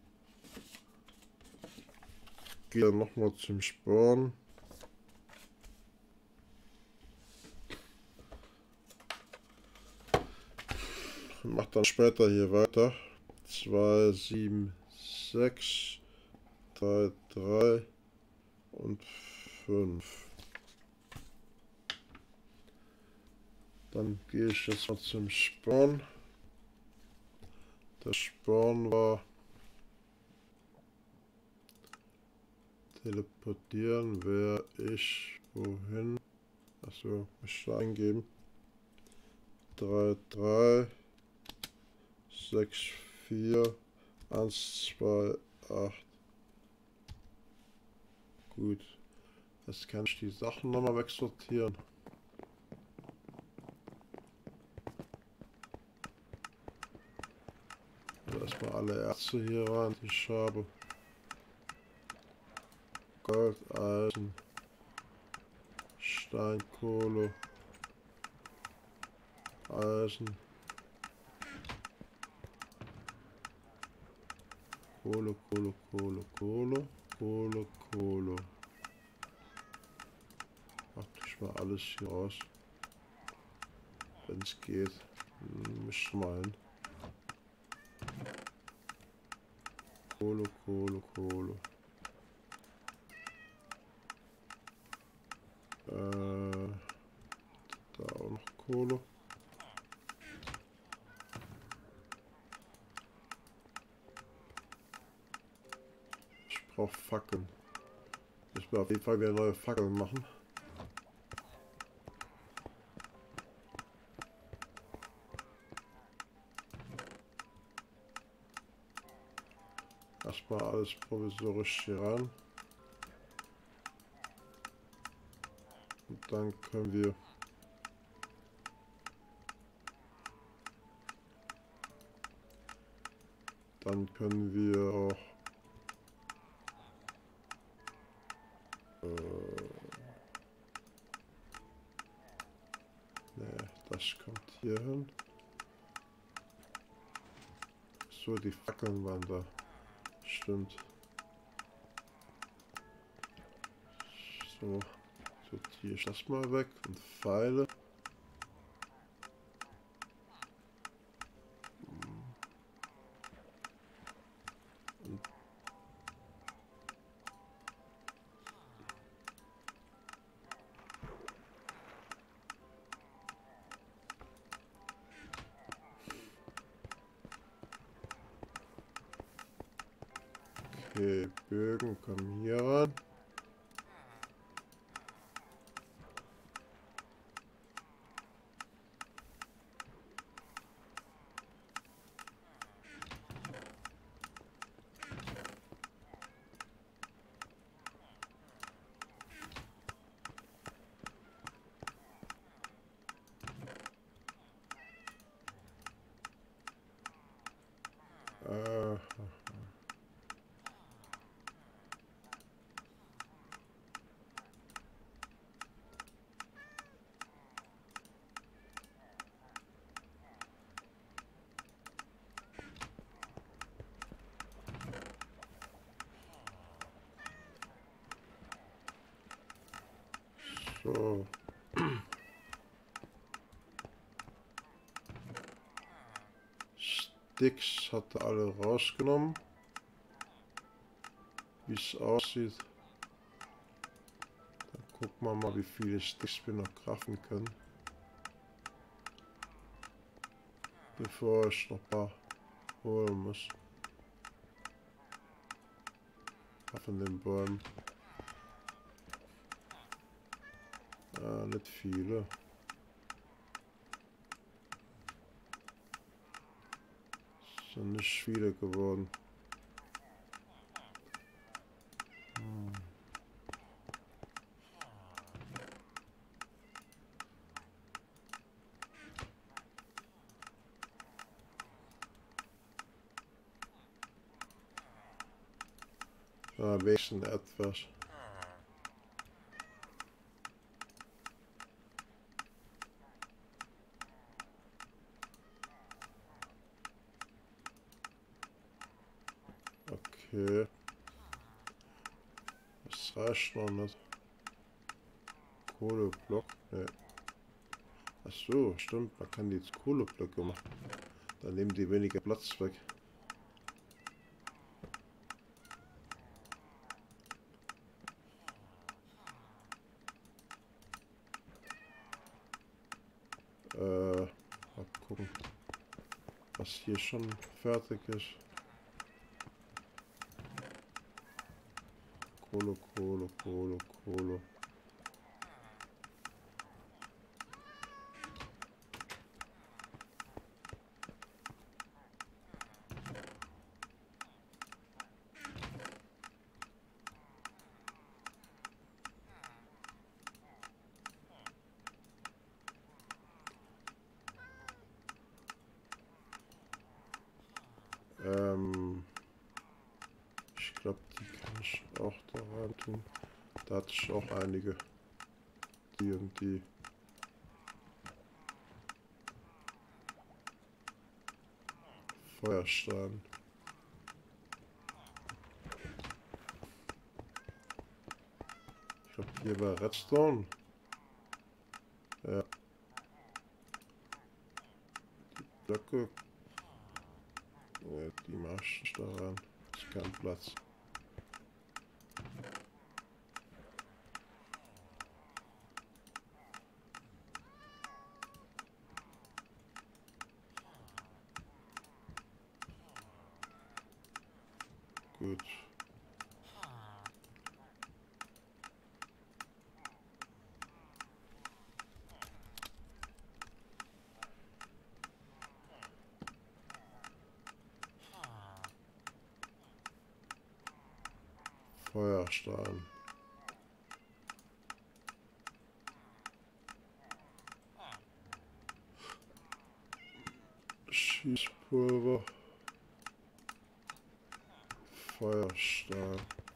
A: Gehe dann nochmal zum Spawn. Mach dann später hier weiter. 2, 7, 6, 3, 3 und 5. Dann gehe ich jetzt mal zum Spawn. Der Spawn war teleportieren, wäre ich wohin? Achso, muss ich da eingeben. 3, 3, 6, 4, 1, 2, 8. Gut. Jetzt kann ich die Sachen nochmal wegsortieren. Also erstmal alle Erze hier rein, die ich habe. Gold, Eisen, Stein, Kohle, Eisen, Kohle, Kohle, Kohle, Kohle, Kohle, Kohle. Mach ich mal alles hier raus. Wenn es geht. Misch mal hin. Kohle, Kohle, Kohle. Da auch noch Kohle. Ich brauche Fackeln. Ich will auf jeden Fall wieder neue Fackeln machen. Erstmal alles provisorisch hier rein. Und dann können wir auch ne, das kommt hier hin. So, die Fackeln waren da. Stimmt. So, sortiere ich das mal weg und Pfeile. Okay, Bögen kommen hier ran. So. Sticks hat er alle rausgenommen. Wie es aussieht. Dann gucken wir mal, wie viele Sticks wir noch craften können. Bevor ich noch ein paar holen muss. Von den Bäumen. Nicht viele. Sind nicht viele geworden. Wenigstens etwas. Okay. Das reicht noch nicht. Kohleblock. Ne. Achso, stimmt. Man kann jetzt Kohleblöcke machen. Dann nehmen die weniger Platz weg. Mal gucken, was hier schon fertig ist. Kohle, Kohle, Kohle, Kohle. Ich glaube, die kann ich auch da rein tun. Da hatte ich auch einige. Die und die. Feuerstein. Ich glaube, hier war Redstone. Ja. Die Blöcke. Ja, die mache ich da rein. Ist kein Platz. Gut. Feuerstein. Schießpulver. Feuerstein.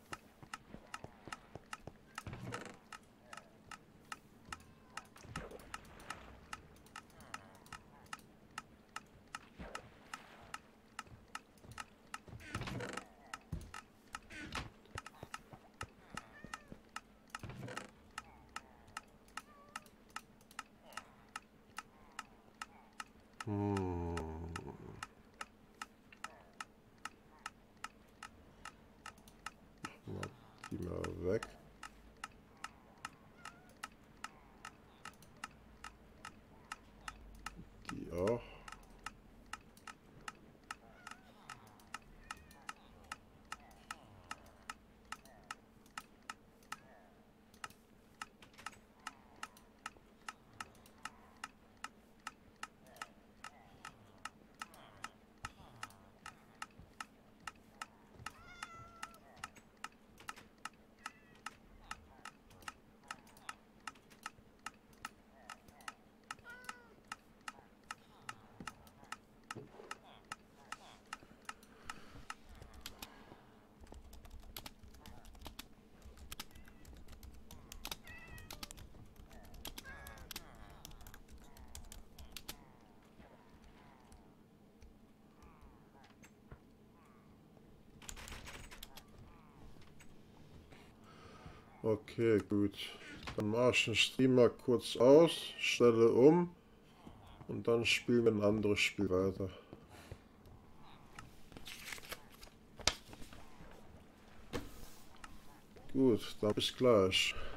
A: Die mal weg. Die auch. Okay, gut. Dann mache ich den Stream mal kurz aus, stelle um und dann spielen wir ein anderes Spiel weiter. Gut, dann bis gleich.